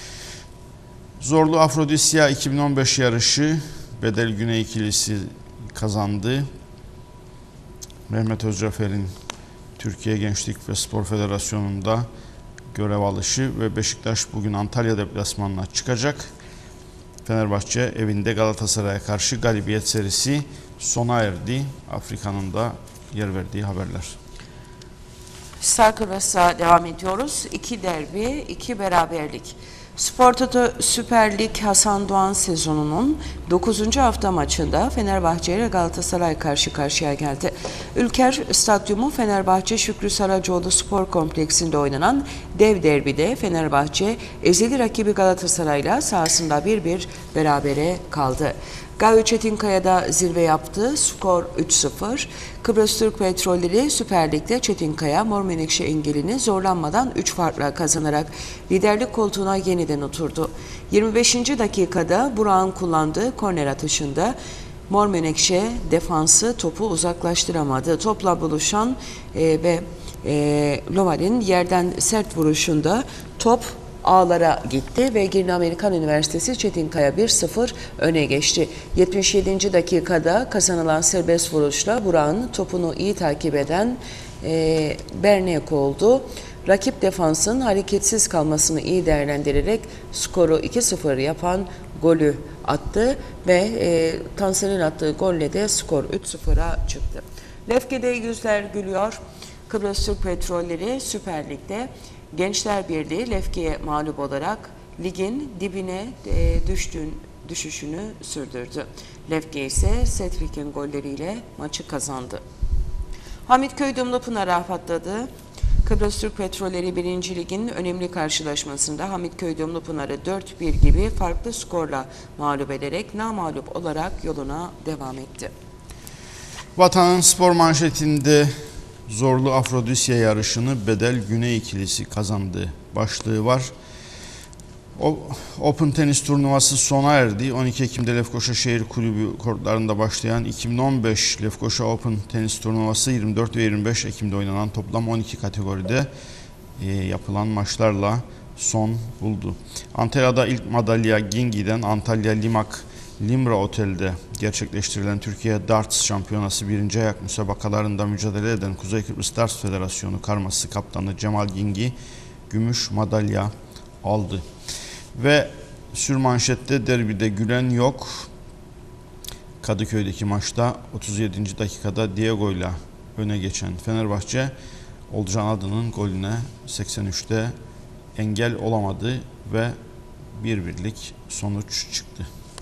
Zorlu Afrodisya iki bin on beş yarışı Bedel Güney ikilisi kazandı. Mehmet Özcafer'in Türkiye Gençlik ve Spor Federasyonu'nda görev alışı ve Beşiktaş bugün Antalya deplasmanına çıkacak. Fenerbahçe evinde Galatasaray'a karşı galibiyet serisi sona erdi. Afrika'nın da yer verdiği haberler. Star Kıbrıs'a devam ediyoruz. İki derbi, iki beraberlik. Spor Toto Süper Lig Hasan Doğan sezonunun dokuzuncu hafta maçında Fenerbahçe ile Galatasaray karşı karşıya geldi. Ülker Stadyumu Fenerbahçe Şükrü Saracoğlu Spor Kompleksinde oynanan dev derbide Fenerbahçe ezeli rakibi Galatasaray'la sahasında bir bir berabere kaldı. Gayo Çetinkaya'da zirve yaptı. Skor üç sıfır. Kıbrıs Türk Petrolleri Süper Lig'de Çetinkaya, Mor Menekşe engelini zorlanmadan üç farkla kazanarak liderlik koltuğuna yeniden oturdu. yirmi beşinci dakikada Burak'ın kullandığı korner atışında Mor Menekşe defansı topu uzaklaştıramadı. Topla buluşan e, ve e, Lomal'in yerden sert vuruşunda top ağlara gitti ve Girne Amerikan Üniversitesi Çetinkaya bir sıfır öne geçti. yetmiş yedinci dakikada kazanılan serbest vuruşla Burak'ın topunu iyi takip eden e, Bernek oldu. Rakip defansın hareketsiz kalmasını iyi değerlendirerek skoru iki sıfır yapan golü attı ve e, Tansel'in attığı golle de skor üç sıfıra çıktı. Lefke'de yüzler gülüyor. Kıbrıs Türk Petrolleri Süper Lig'de Gençler Birliği Lefke'ye mağlup olarak ligin dibine e, düştüğün, düşüşünü sürdürdü. Lefke ise Sedvik'in golleriyle maçı kazandı. Hamitköy Dumlupınar'a patladı. Kıbrıs Türk Petrolleri birinci Lig'in önemli karşılaşmasında Hamitköy Dumlupınar'ı dört bir gibi farklı skorla mağlup ederek namağlup olarak yoluna devam etti. Vatanın spor manşetinde zorlu Afrodisya yarışını Bedel Güney ikilisi kazandı başlığı var. O, Open tenis turnuvası sona erdi. on iki Ekim'de Lefkoşa Şehir Kulübü kortlarında başlayan iki bin on beş Lefkoşa Open tenis turnuvası yirmi dört ve yirmi beş Ekim'de oynanan toplam on iki kategoride e, yapılan maçlarla son buldu. Antalya'da ilk madalya Gingi'den Antalya Limak Limra Otel'de gerçekleştirilen Türkiye Darts Şampiyonası birinci ayak müsabakalarında mücadele eden Kuzey Kıbrıs Darts Federasyonu karması kaptanı Cemal Gingi gümüş madalya aldı. Ve sürmanşette derbide gülen yok. Kadıköy'deki maçta otuz yedinci dakikada Diego ile öne geçen Fenerbahçe Olcan Adı'nın golüne seksen üçte engel olamadı ve bir birlik sonuç çıktı.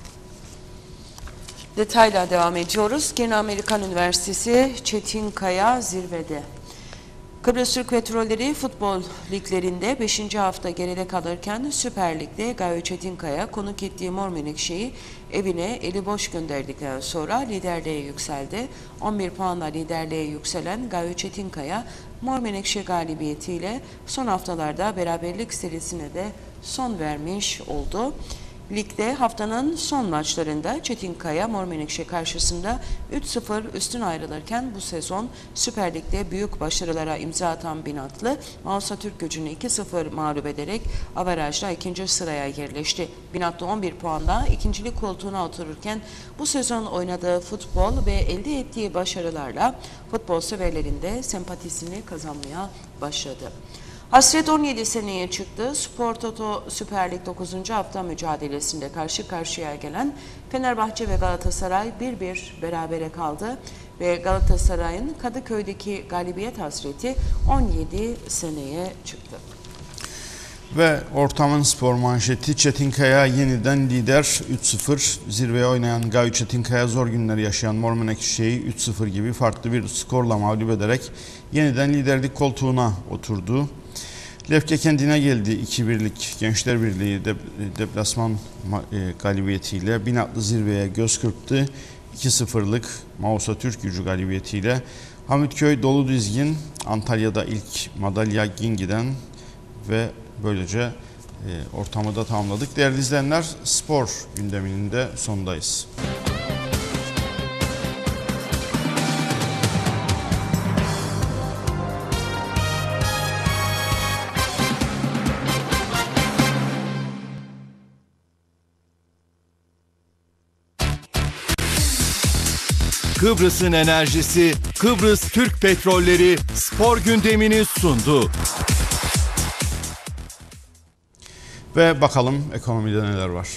Detayla devam ediyoruz. Girne Amerikan Üniversitesi Çetinkaya zirvede. Kıbrıs Türk Petrolleri futbol liglerinde beşinci hafta geride kalırken Süper Lig'de Gayo Çetinkaya konuk ettiği Mor Menekşe'yi evine eli boş gönderdikten sonra liderliğe yükseldi. on bir puanla liderliğe yükselen Gayo Çetinkaya Mor Menekşe galibiyetiyle son haftalarda beraberlik serisine de son vermiş oldu. Ligde haftanın son maçlarında Çetinkaya Mor Menekşe karşısında üç sıfır üstün ayrılırken bu sezon Süper Lig'de büyük başarılara imza atan Binatlı, Mausa Türkgücü'nü iki sıfır mağlup ederek averajla ikinci sıraya yerleşti. Binatlı on bir puanla ikincilik koltuğuna otururken bu sezon oynadığı futbol ve elde ettiği başarılarla futbol severlerin de sempatisini kazanmaya başladı. Hasret on yedi seneye çıktı. Spor Toto Süper Lig dokuzuncu hafta mücadelesinde karşı karşıya gelen Fenerbahçe ve Galatasaray bir bir berabere kaldı ve Galatasaray'ın Kadıköy'deki galibiyet hasreti on yedi seneye çıktı. Ve ortamın spor manşeti Çetinkaya yeniden lider üç sıfır. Zirveye oynayan Gayo Çetinkaya zor günler yaşayan Mor Menekşe'yi üç sıfır gibi farklı bir skorla mağlup ederek yeniden liderlik koltuğuna oturdu. Lefke kendine geldi. iki birlik Gençler Birliği deplasman galibiyetiyle Binatlı zirveye göz kırptı. iki sıfırlık Mausa Türkgücü galibiyetiyle Hamitköy dolu dizgin Antalya'da ilk madalya Gingi'den ve böylece e, ortamı da tamamladık. Değerli izleyenler, spor gündeminin de sonundayız. Kıbrıs'ın enerjisi Kıbrıs Türk Petrolleri spor gündemini sundu. Ve bakalım ekonomide neler var.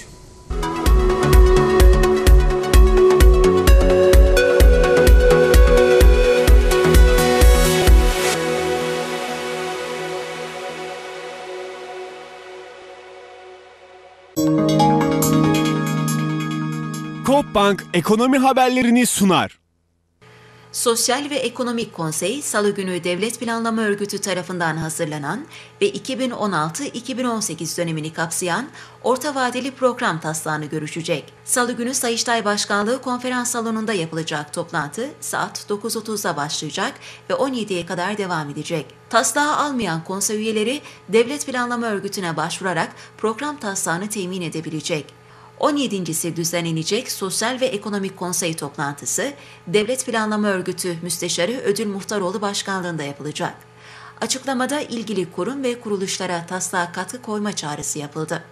Koopbank ekonomi haberlerini sunar. Sosyal ve Ekonomik Konsey, Salı günü Devlet Planlama Örgütü tarafından hazırlanan ve iki bin on altı iki bin on sekiz dönemini kapsayan orta vadeli program taslağını görüşecek. Salı günü Sayıştay Başkanlığı konferans salonunda yapılacak toplantı saat dokuz otuzda başlayacak ve on yediye kadar devam edecek. Taslağı almayan konsey üyeleri Devlet Planlama Örgütü'ne başvurarak program taslağını temin edebilecek. on yedincisi düzenlenecek Sosyal ve Ekonomik Konsey toplantısı, Devlet Planlama Örgütü Müsteşarı Ödül Muhtaroğlu başkanlığında yapılacak. Açıklamada ilgili kurum ve kuruluşlara taslağa katkı koyma çağrısı yapıldı.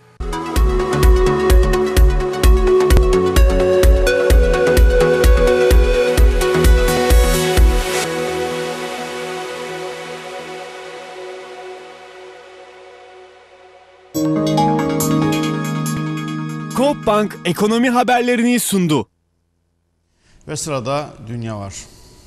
Coop Bank ekonomi haberlerini sundu. Ve sırada dünya var.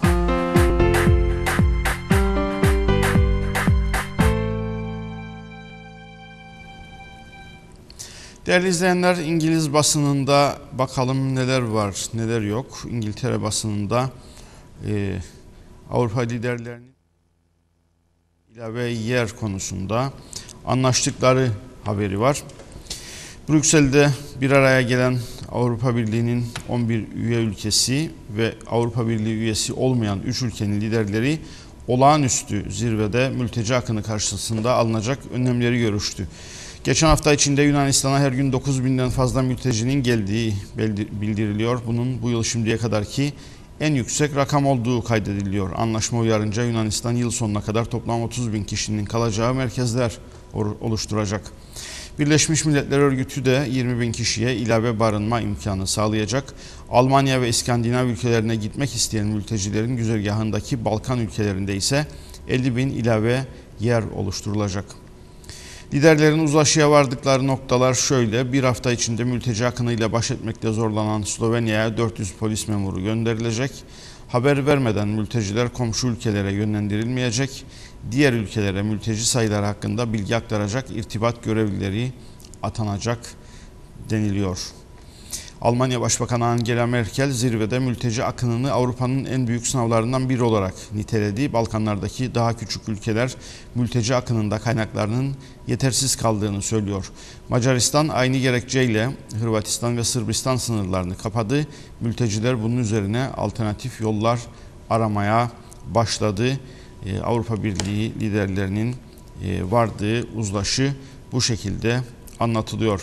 Değerli izleyenler, İngiliz basınında bakalım neler var, neler yok. İngiltere basınında e, Avrupa liderlerinin ilave yer konusunda anlaştıkları haberi var. Brüksel'de bir araya gelen Avrupa Birliği'nin on bir üye ülkesi ve Avrupa Birliği üyesi olmayan üç ülkenin liderleri olağanüstü zirvede mülteci akını karşısında alınacak önlemleri görüştü. Geçen hafta içinde Yunanistan'a her gün dokuz binden fazla mültecinin geldiği bildiriliyor. Bunun bu yıl şimdiye kadarki en yüksek rakam olduğu kaydediliyor. Anlaşma uyarınca Yunanistan yıl sonuna kadar toplam otuz bin kişinin kalacağı merkezler oluşturacak. Birleşmiş Milletler Örgütü de yirmi bin kişiye ilave barınma imkanı sağlayacak. Almanya ve İskandinav ülkelerine gitmek isteyen mültecilerin güzergahındaki Balkan ülkelerinde ise elli bin ilave yer oluşturulacak. Liderlerin uzlaşıya vardıkları noktalar şöyle: bir hafta içinde mülteci akınıyla baş etmekte zorlanan Slovenya'ya dört yüz polis memuru gönderilecek. Haber vermeden mülteciler komşu ülkelere yönlendirilmeyecek. Diğer ülkelere mülteci sayıları hakkında bilgi aktaracak irtibat görevlileri atanacak deniliyor. Almanya Başbakanı Angela Merkel zirvede mülteci akınını Avrupa'nın en büyük sınavlarından biri olarak niteledi. Balkanlardaki daha küçük ülkeler mülteci akınında kaynaklarının yetersiz kaldığını söylüyor. Macaristan aynı gerekçeyle Hırvatistan ve Sırbistan sınırlarını kapadı. Mülteciler bunun üzerine alternatif yollar aramaya başladı. Ee, Avrupa Birliği liderlerinin e, vardığı uzlaşı bu şekilde anlatılıyor.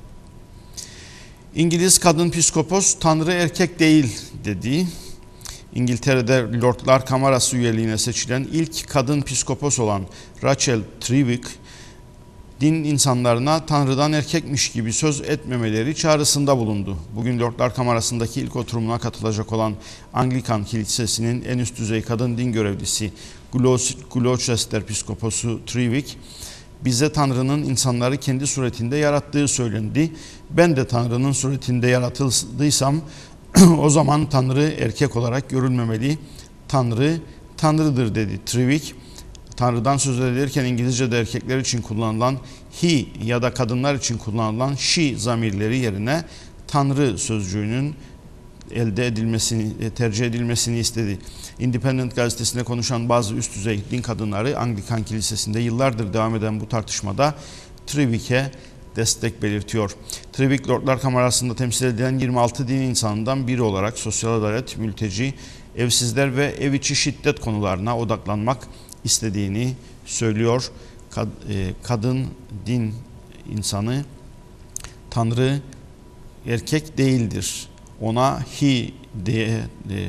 İngiliz kadın psikopos Tanrı erkek değil dedi. İngiltere'de Lordlar Kamerası üyeliğine seçilen ilk kadın psikopos olan Rachel Trevick, din insanlarına Tanrı'dan erkekmiş gibi söz etmemeleri çağrısında bulundu. Bugün Lordlar Kamerası'ndaki ilk oturumuna katılacak olan Anglikan Kilisesi'nin en üst düzey kadın din görevlisi Gloucester Psikoposu Trevick, bize Tanrı'nın insanları kendi suretinde yarattığı söylendi. Ben de Tanrı'nın suretinde yaratıldıysam o zaman Tanrı erkek olarak görülmemeli. Tanrı Tanrı'dır dedi Trevick. Tanrı'dan söz edilirken İngilizce'de erkekler için kullanılan he ya da kadınlar için kullanılan she zamirleri yerine Tanrı sözcüğünün elde edilmesini, tercih edilmesini istedi. Independent gazetesinde konuşan bazı üst düzey din kadınları Anglikan Kilisesi'nde yıllardır devam eden bu tartışmada Trevick'e destek belirtiyor. Trevick, Lordlar Kamerası'nda temsil edilen yirmi altı din insanından biri olarak sosyal adalet, mülteci, evsizler ve ev içi şiddet konularına odaklanmak istediğini söylüyor. Kadın din insanı Tanrı erkek değildir. Ona he diye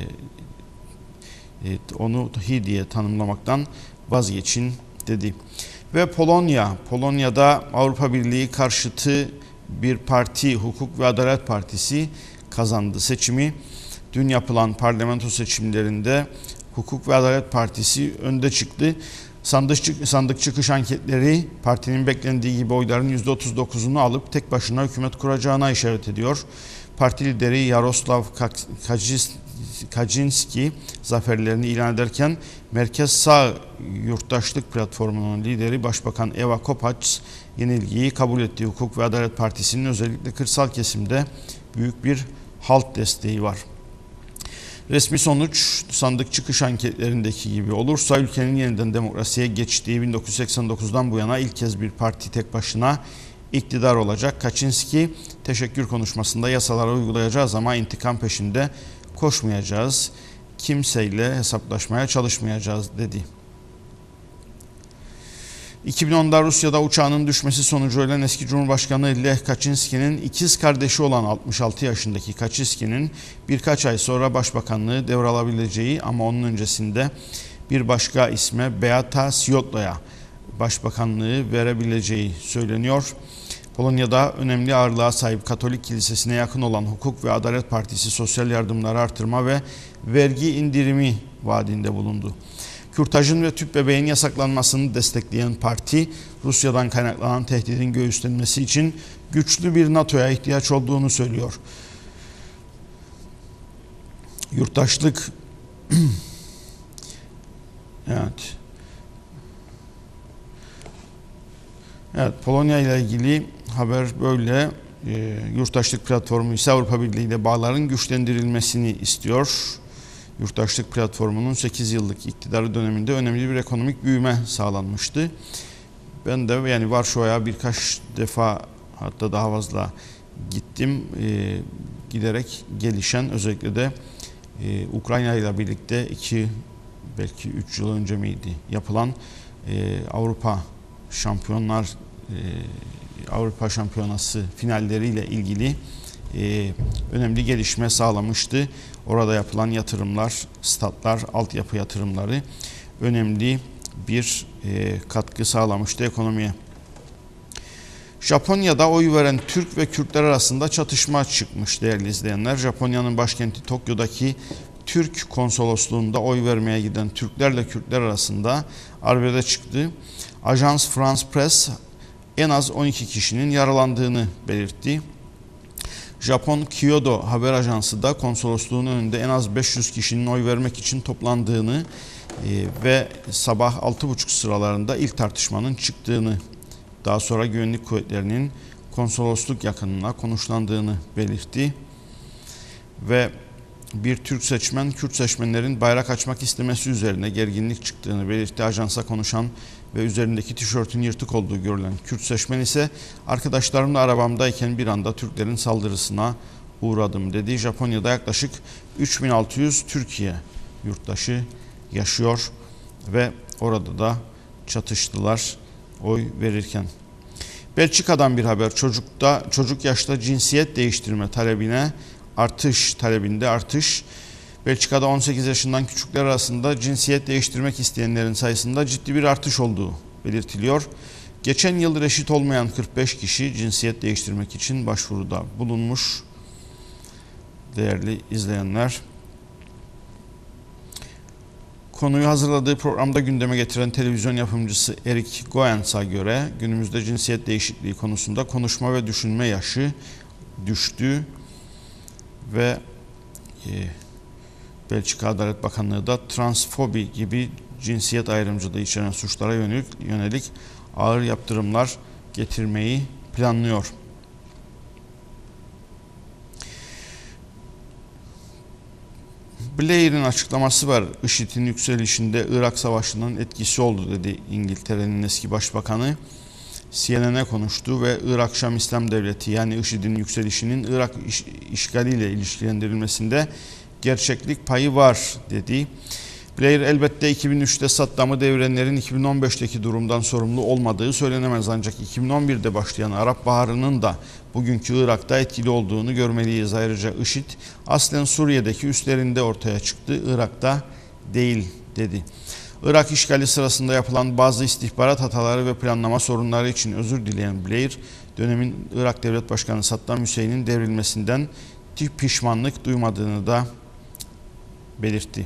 onu he diye tanımlamaktan vazgeçin dedi. Ve Polonya, Polonya'da Avrupa Birliği karşıtı bir parti, Hukuk ve Adalet Partisi kazandı seçimi. Dün yapılan parlamento seçimlerinde Hukuk ve Adalet Partisi önde çıktı. Sandık, sandık çıkış anketleri partinin beklendiği gibi oyların yüzde otuz dokuzunu alıp tek başına hükümet kuracağına işaret ediyor. Parti lideri Yaroslav Kaczynski zaferlerini ilan ederken Merkez Sağ Yurttaşlık Platformu'nun lideri Başbakan Eva Kopacz yenilgiyi kabul etti. Hukuk ve Adalet Partisi'nin özellikle kırsal kesimde büyük bir halk desteği var. Resmi sonuç sandık çıkış anketlerindeki gibi olursa ülkenin yeniden demokrasiye geçtiği bin dokuz yüz seksen dokuzdan bu yana ilk kez bir parti tek başına iktidar olacak. Kaczynski teşekkür konuşmasında yasaları uygulayacağız ama intikam peşinde koşmayacağız. Kimseyle hesaplaşmaya çalışmayacağız dedi. iki bin onda Rusya'da uçağının düşmesi sonucu ölen eski Cumhurbaşkanı Lech Kaczynski'nin ikiz kardeşi olan altmış altı yaşındaki Kaczynski'nin birkaç ay sonra başbakanlığı devralabileceği ama onun öncesinde bir başka isme Beata Szydło'ya başbakanlığı verebileceği söyleniyor. Polonya'da önemli ağırlığa sahip Katolik Kilisesi'ne yakın olan Hukuk ve Adalet Partisi sosyal yardımları artırma ve vergi indirimi vaadinde bulundu. Kürtajın ve tüp bebeğin yasaklanmasını destekleyen parti, Rusya'dan kaynaklanan tehdidin göğüslenmesi için güçlü bir NATO'ya ihtiyaç olduğunu söylüyor. Yurttaşlık evet. Evet, Polonya ile ilgili haber böyle. E, Yurttaşlık platformu ise Avrupa Birliği ile bağların güçlendirilmesini istiyor. Yurttaşlık platformunun sekiz yıllık iktidarı döneminde önemli bir ekonomik büyüme sağlanmıştı. Ben de yani Varşova'ya birkaç defa hatta daha fazla gittim. E, giderek gelişen özellikle de e, Ukrayna ile birlikte iki belki üç yıl önce miydi yapılan e, Avrupa Şampiyonlar e, Avrupa Şampiyonası finalleriyle ilgili e, önemli gelişme sağlamıştı. Orada yapılan yatırımlar, statlar, altyapı yatırımları önemli bir e, katkı sağlamıştı ekonomiye. Japonya'da oy veren Türk ve Kürtler arasında çatışma çıkmış değerli izleyenler. Japonya'nın başkenti Tokyo'daki Türk konsolosluğunda oy vermeye giden Türklerle Kürtler arasında arbede çıktı. Ajans France Press en az on iki kişinin yaralandığını belirtti. Japon Kyodo haber ajansı da konsolosluğun önünde en az beş yüz kişinin oy vermek için toplandığını e, ve sabah altı buçuk sıralarında ilk tartışmanın çıktığını, daha sonra güvenlik kuvvetlerinin konsolosluk yakınına konuşlandığını belirtti. Ve bir Türk seçmen, Kürt seçmenlerin bayrak açmak istemesi üzerine gerginlik çıktığını belirtti. Ajansa konuşan ve üzerindeki tişörtün yırtık olduğu görülen Kürt seçmen ise arkadaşlarımla arabamdayken bir anda Türklerin saldırısına uğradım dedi. Japonya'da yaklaşık üç bin altı yüz Türkiye yurttaşı yaşıyor ve orada da çatıştılar oy verirken. Belçika'dan bir haber. Çocukta çocuk yaşta cinsiyet değiştirme talebine artış talebinde artış. Belçika'da on sekiz yaşından küçükler arasında cinsiyet değiştirmek isteyenlerin sayısında ciddi bir artış olduğu belirtiliyor. Geçen yıl reşit olmayan kırk beş kişi cinsiyet değiştirmek için başvuruda bulunmuş. Değerli izleyenler, konuyu hazırladığı programda gündeme getiren televizyon yapımcısı Erik Goens'a göre günümüzde cinsiyet değişikliği konusunda konuşma ve düşünme yaşı düştü ve e, Belçika Adalet Bakanlığı da transfobi gibi cinsiyet ayrımcılığı içeren suçlara yönelik, yönelik ağır yaptırımlar getirmeyi planlıyor. Blair'in açıklaması var. IŞİD'in yükselişinde Irak Savaşı'nın etkisi oldu dedi İngiltere'nin eski başbakanı. C N N'e konuştu ve Irak Şam İslam Devleti yani IŞİD'in yükselişinin Irak iş, işgaliyle ilişkilendirilmesinde gerçeklik payı var dedi. Blair elbette iki bin üçte Saddam'ı devirenlerin iki bin on beşteki durumdan sorumlu olmadığı söylenemez, ancak iki bin on birde başlayan Arap Baharı'nın da bugünkü Irak'ta etkili olduğunu görmeliyiz. Ayrıca IŞİD aslen Suriye'deki üslerinde ortaya çıktı, Irak'ta değil dedi. Irak işgali sırasında yapılan bazı istihbarat hataları ve planlama sorunları için özür dileyen Blair, dönemin Irak Devlet Başkanı Saddam Hüseyin'in devrilmesinden pişmanlık duymadığını da belirtti.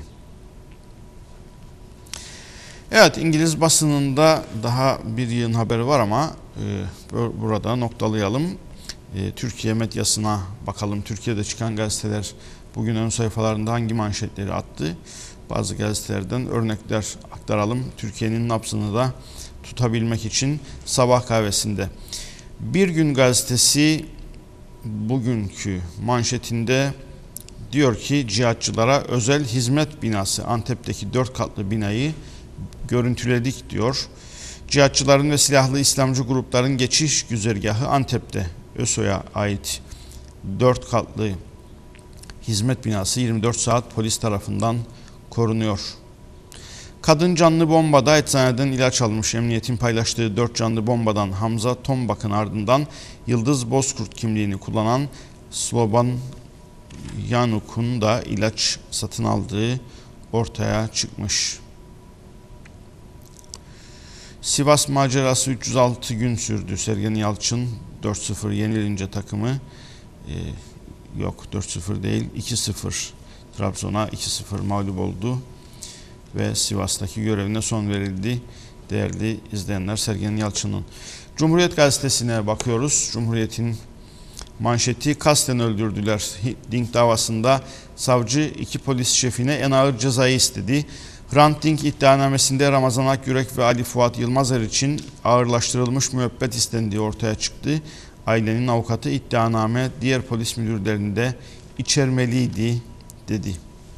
Evet, İngiliz basınında daha bir yığın haberi var ama e, burada noktalayalım. E, Türkiye medyasına bakalım. Türkiye'de çıkan gazeteler bugün ön sayfalarında hangi manşetleri attı? Bazı gazetelerden örnekler aktaralım. Türkiye'nin nabzını da tutabilmek için Sabah kahvesinde. Bir Gün gazetesi bugünkü manşetinde diyor ki cihatçılara özel hizmet binası Antep'teki dört katlı binayı görüntüledik diyor. Cihatçıların ve silahlı İslamcı grupların geçiş güzergahı Antep'te. ÖSO'ya ait dört katlı hizmet binası yirmi dört saat polis tarafından korunuyor. Kadın canlı bombada eczaneden ilaç almış. Emniyetin paylaştığı dört canlı bombadan Hamza Tombak'ın ardından Yıldız Bozkurt kimliğini kullanan Sloban Yanuk'un da ilaç satın aldığı ortaya çıkmış. Sivas macerası üç yüz altı gün sürdü. Sergen Yalçın dört sıfır yenilince takımı e, yok dört sıfır değil iki sıfır Trabzon'a iki sıfır mağlup oldu ve Sivas'taki görevine son verildi. Değerli izleyenler, Sergen Yalçın'ın. Cumhuriyet gazetesine bakıyoruz. Cumhuriyet'in manşeti kasten öldürdüler. Dink davasında savcı iki polis şefine en ağır cezayı istedi. Hrant Dink iddianamesinde Ramazan Akgürek ve Ali Fuat Yılmazer için ağırlaştırılmış müebbet istendiği ortaya çıktı. Ailenin avukatı iddianame diğer polis müdürlerini de içermeliydi dedi.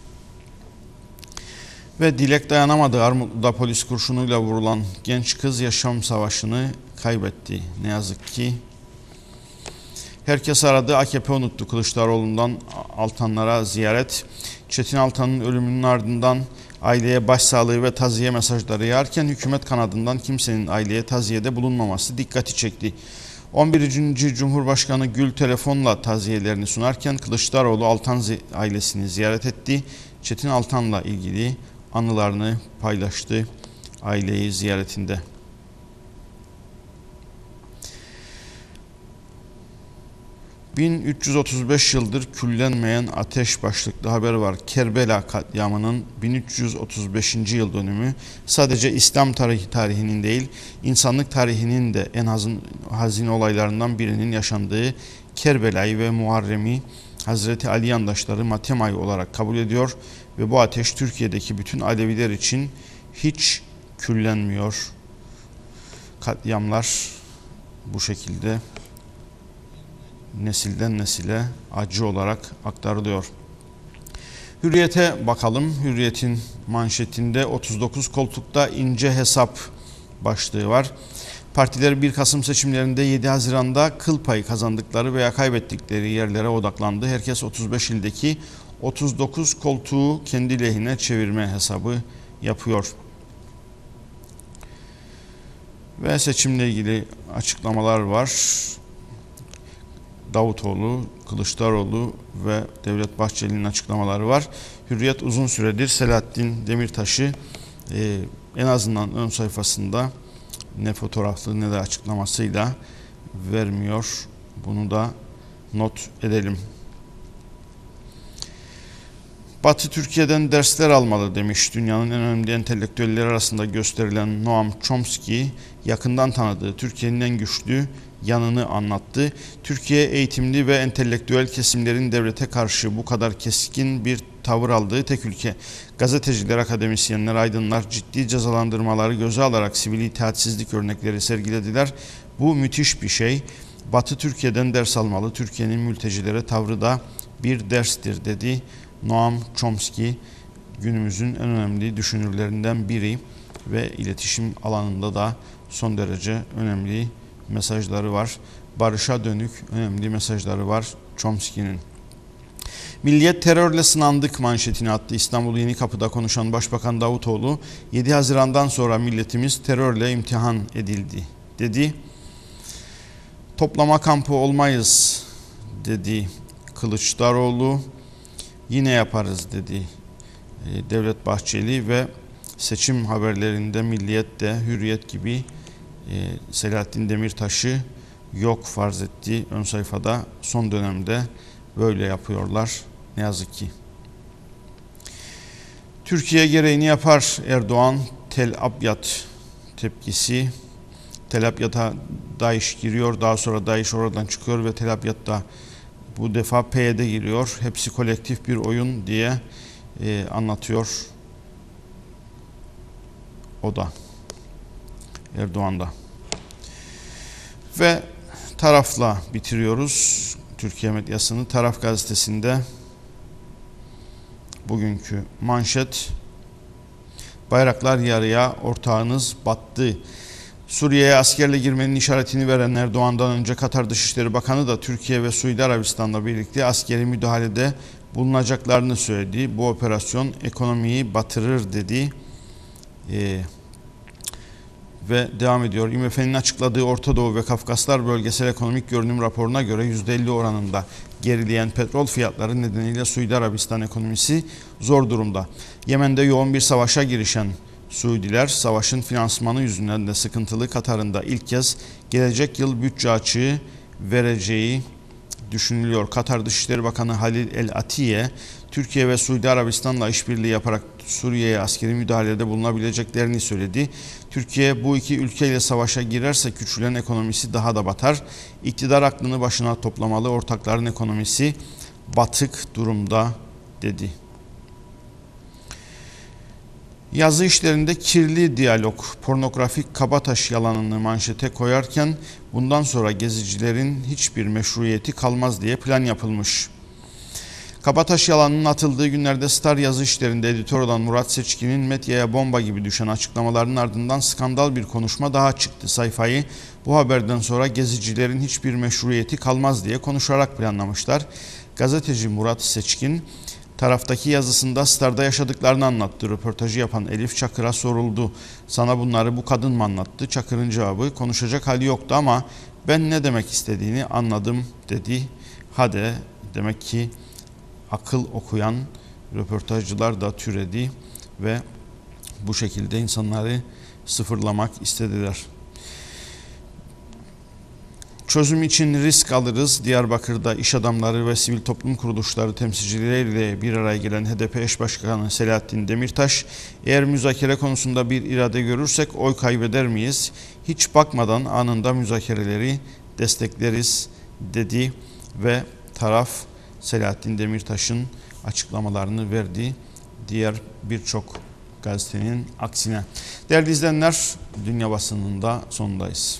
Ve Dilek dayanamadı. Armutlu'da polis kurşunuyla vurulan genç kız yaşam savaşını kaybetti. Ne yazık ki. Herkes aradı. A K P unuttu. Kılıçdaroğlu'ndan Altanlara ziyaret. Çetin Altan'ın ölümünün ardından aileye başsağlığı ve taziye mesajları yağarken hükümet kanadından kimsenin aileye taziyede bulunmaması dikkati çekti. on birinci Cumhurbaşkanı Gül telefonla taziyelerini sunarken Kılıçdaroğlu Altan ailesini ziyaret etti. Çetin Altan'la ilgili anılarını paylaştı aileyi ziyaretinde. bin üç yüz otuz beş yıldır küllenmeyen ateş başlıklı haber var. Kerbela katliamının bin üç yüz otuz beşinci yıl dönümü sadece İslam tarihi tarihinin değil, insanlık tarihinin de en hazin, hazin olaylarından birinin yaşandığı Kerbela'yı ve Muharrem'i Hazreti Ali yandaşları matem ayı olarak kabul ediyor ve bu ateş Türkiye'deki bütün Aleviler için hiç küllenmiyor. Katliamlar bu şekilde nesilden nesile acı olarak aktarılıyor. Hürriyet'e bakalım. Hürriyet'in manşetinde otuz dokuz koltukta ince hesap başlığı var. Partiler bir Kasım seçimlerinde yedi Haziran'da kıl payı kazandıkları veya kaybettikleri yerlere odaklandı. Herkes otuz beş ildeki otuz dokuz koltuğu kendi lehine çevirme hesabı yapıyor. Ve seçimle ilgili açıklamalar var. Davutoğlu, Kılıçdaroğlu ve Devlet Bahçeli'nin açıklamaları var. Hürriyet uzun süredir Selahattin Demirtaş'ı e, en azından ön sayfasında ne fotoğraflı ne de açıklamasıyla vermiyor. Bunu da not edelim. Batı Türkiye'den dersler almalı demiş. Dünyanın en önemli entelektüelleri arasında gösterilen Noam Chomsky yakından tanıdığı Türkiye'nin en güçlü yanını anlattı. Türkiye eğitimli ve entelektüel kesimlerin devlete karşı bu kadar keskin bir tavır aldığı tek ülke. Gazeteciler, akademisyenler, aydınlar ciddi cezalandırmaları göze alarak sivil itaatsizlik örnekleri sergilediler. Bu müthiş bir şey. Batı Türkiye'den ders almalı. Türkiye'nin mültecilere tavrı da bir derstir dedi Noam Chomsky, günümüzün en önemli düşünürlerinden biri ve iletişim alanında da son derece önemli mesajları var. Barışa dönük önemli mesajları var Chomsky'nin. Milliyet terörle sınandık manşetini attı. İstanbul Yenikapı'da konuşan Başbakan Davutoğlu, yedi Haziran'dan sonra milletimiz terörle imtihan edildi dedi. Toplama kampı olmayız dedi Kılıçdaroğlu. Yine yaparız dedi Devlet Bahçeli ve seçim haberlerinde Milliyet'te, Hürriyet gibi Selahattin Demirtaş'ı yok farz etti. Ön sayfada son dönemde böyle yapıyorlar ne yazık ki. Türkiye gereğini yapar Erdoğan, Tel Abyad tepkisi. Tel Abyad'a DAEŞ giriyor, daha sonra DAEŞ oradan çıkıyor ve Tel Abyad'da bu defa P Y D giriyor. Hepsi kolektif bir oyun diye e, anlatıyor o da. Erdoğan'da. Ve tarafla bitiriyoruz Türkiye medyasını. Taraf gazetesinde bugünkü manşet. Bayraklar yarıya, ortağınız battı. Suriye'ye askerle girmenin işaretini veren Erdoğan'dan önce Katar Dışişleri Bakanı da Türkiye ve Suudi Arabistan'la birlikte askeri müdahalede bulunacaklarını söyledi. Bu operasyon ekonomiyi batırır dedi. Ee, ve devam ediyor. I M F'nin açıkladığı Orta Doğu ve Kafkaslar Bölgesel Ekonomik Görünüm raporuna göre yüzde elli oranında gerileyen petrol fiyatları nedeniyle Suudi Arabistan ekonomisi zor durumda. Yemen'de yoğun bir savaşa girişen Suudiler, savaşın finansmanı yüzünden de sıkıntılı Katar'ın da ilk kez gelecek yıl bütçe açığı vereceği düşünülüyor. Katar Dışişleri Bakanı Halil El Atiye, Türkiye ve Suudi Arabistan'la işbirliği yaparak Suriye'ye askeri müdahalede bulunabileceklerini söyledi. Türkiye bu iki ülkeyle savaşa girerse küçülen ekonomisi daha da batar. İktidar aklını başına toplamalı, ortakların ekonomisi batık durumda dedi. Yazı işlerinde kirli diyalog, pornografik kabataş yalanını manşete koyarken bundan sonra gezicilerin hiçbir meşruiyeti kalmaz diye plan yapılmış. Kabataş yalanının atıldığı günlerde Star yazı işlerinde editör olan Murat Seçkin'in medyaya bomba gibi düşen açıklamalarının ardından skandal bir konuşma daha çıktı. Sayfayı bu haberden sonra gezicilerin hiçbir meşruiyeti kalmaz diye konuşarak planlamışlar. Gazeteci Murat Seçkin taraftaki yazısında Star'da yaşadıklarını anlattı. Röportajı yapan Elif Çakır'a soruldu. Sana bunları bu kadın mı anlattı? Çakır'ın cevabı konuşacak hali yoktu ama ben ne demek istediğini anladım dedi. Hadi demek ki akıl okuyan röportajcılar da türedi ve bu şekilde insanları sıfırlamak istediler. Çözüm için risk alırız. Diyarbakır'da iş adamları ve sivil toplum kuruluşları temsilcileriyle bir araya gelen H D P eş başkanı Selahattin Demirtaş, eğer müzakere konusunda bir irade görürsek oy kaybeder miyiz? Hiç bakmadan anında müzakereleri destekleriz dedi ve taraf Selahattin Demirtaş'ın açıklamalarını verdi. Diğer birçok gazetenin aksine. Değerli izleyenler, dünya basınında sondayız.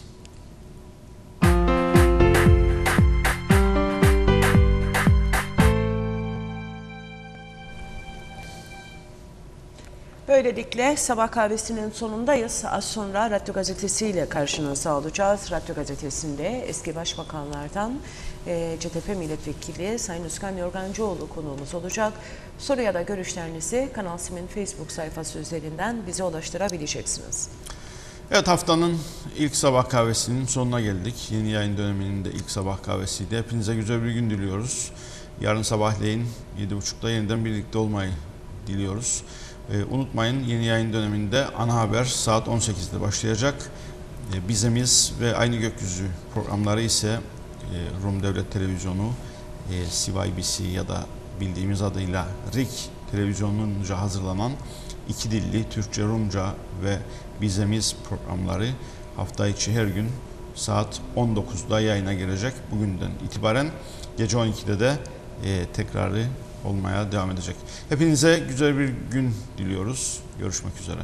Böylelikle sabah kahvesinin sonundayız. Az sonra Radyo Gazetesi ile karşınızda olacağız. Radyo Gazetesi'nde eski başbakanlardan e, C H P Milletvekili Sayın Özkan Yorgancıoğlu konuğumuz olacak. Soru ya da görüşlerinizi Kanal Sim'in Facebook sayfası üzerinden bize ulaştırabileceksiniz. Evet, haftanın ilk sabah kahvesinin sonuna geldik. Yeni yayın döneminin de ilk sabah kahvesiydi. Hepinize güzel bir gün diliyoruz. Yarın sabahleyin yedi buçukta yeniden birlikte olmayı diliyoruz. Ee, unutmayın, yeni yayın döneminde ana haber saat on sekizde başlayacak. Ee, Bizemiz ve Aynı Gökyüzü programları ise e, Rum Devlet Televizyonu, e, C Y B C ya da bildiğimiz adıyla R I K televizyonunca hazırlanan iki dilli Türkçe, Rumca ve Bizemiz programları hafta içi her gün saat on dokuzda yayına girecek. Bugünden itibaren gece on ikide de e, tekrarı olmaya devam edecek. Hepinize güzel bir gün diliyoruz. Görüşmek üzere.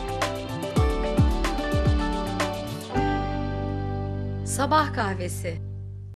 Sabah kahvesi.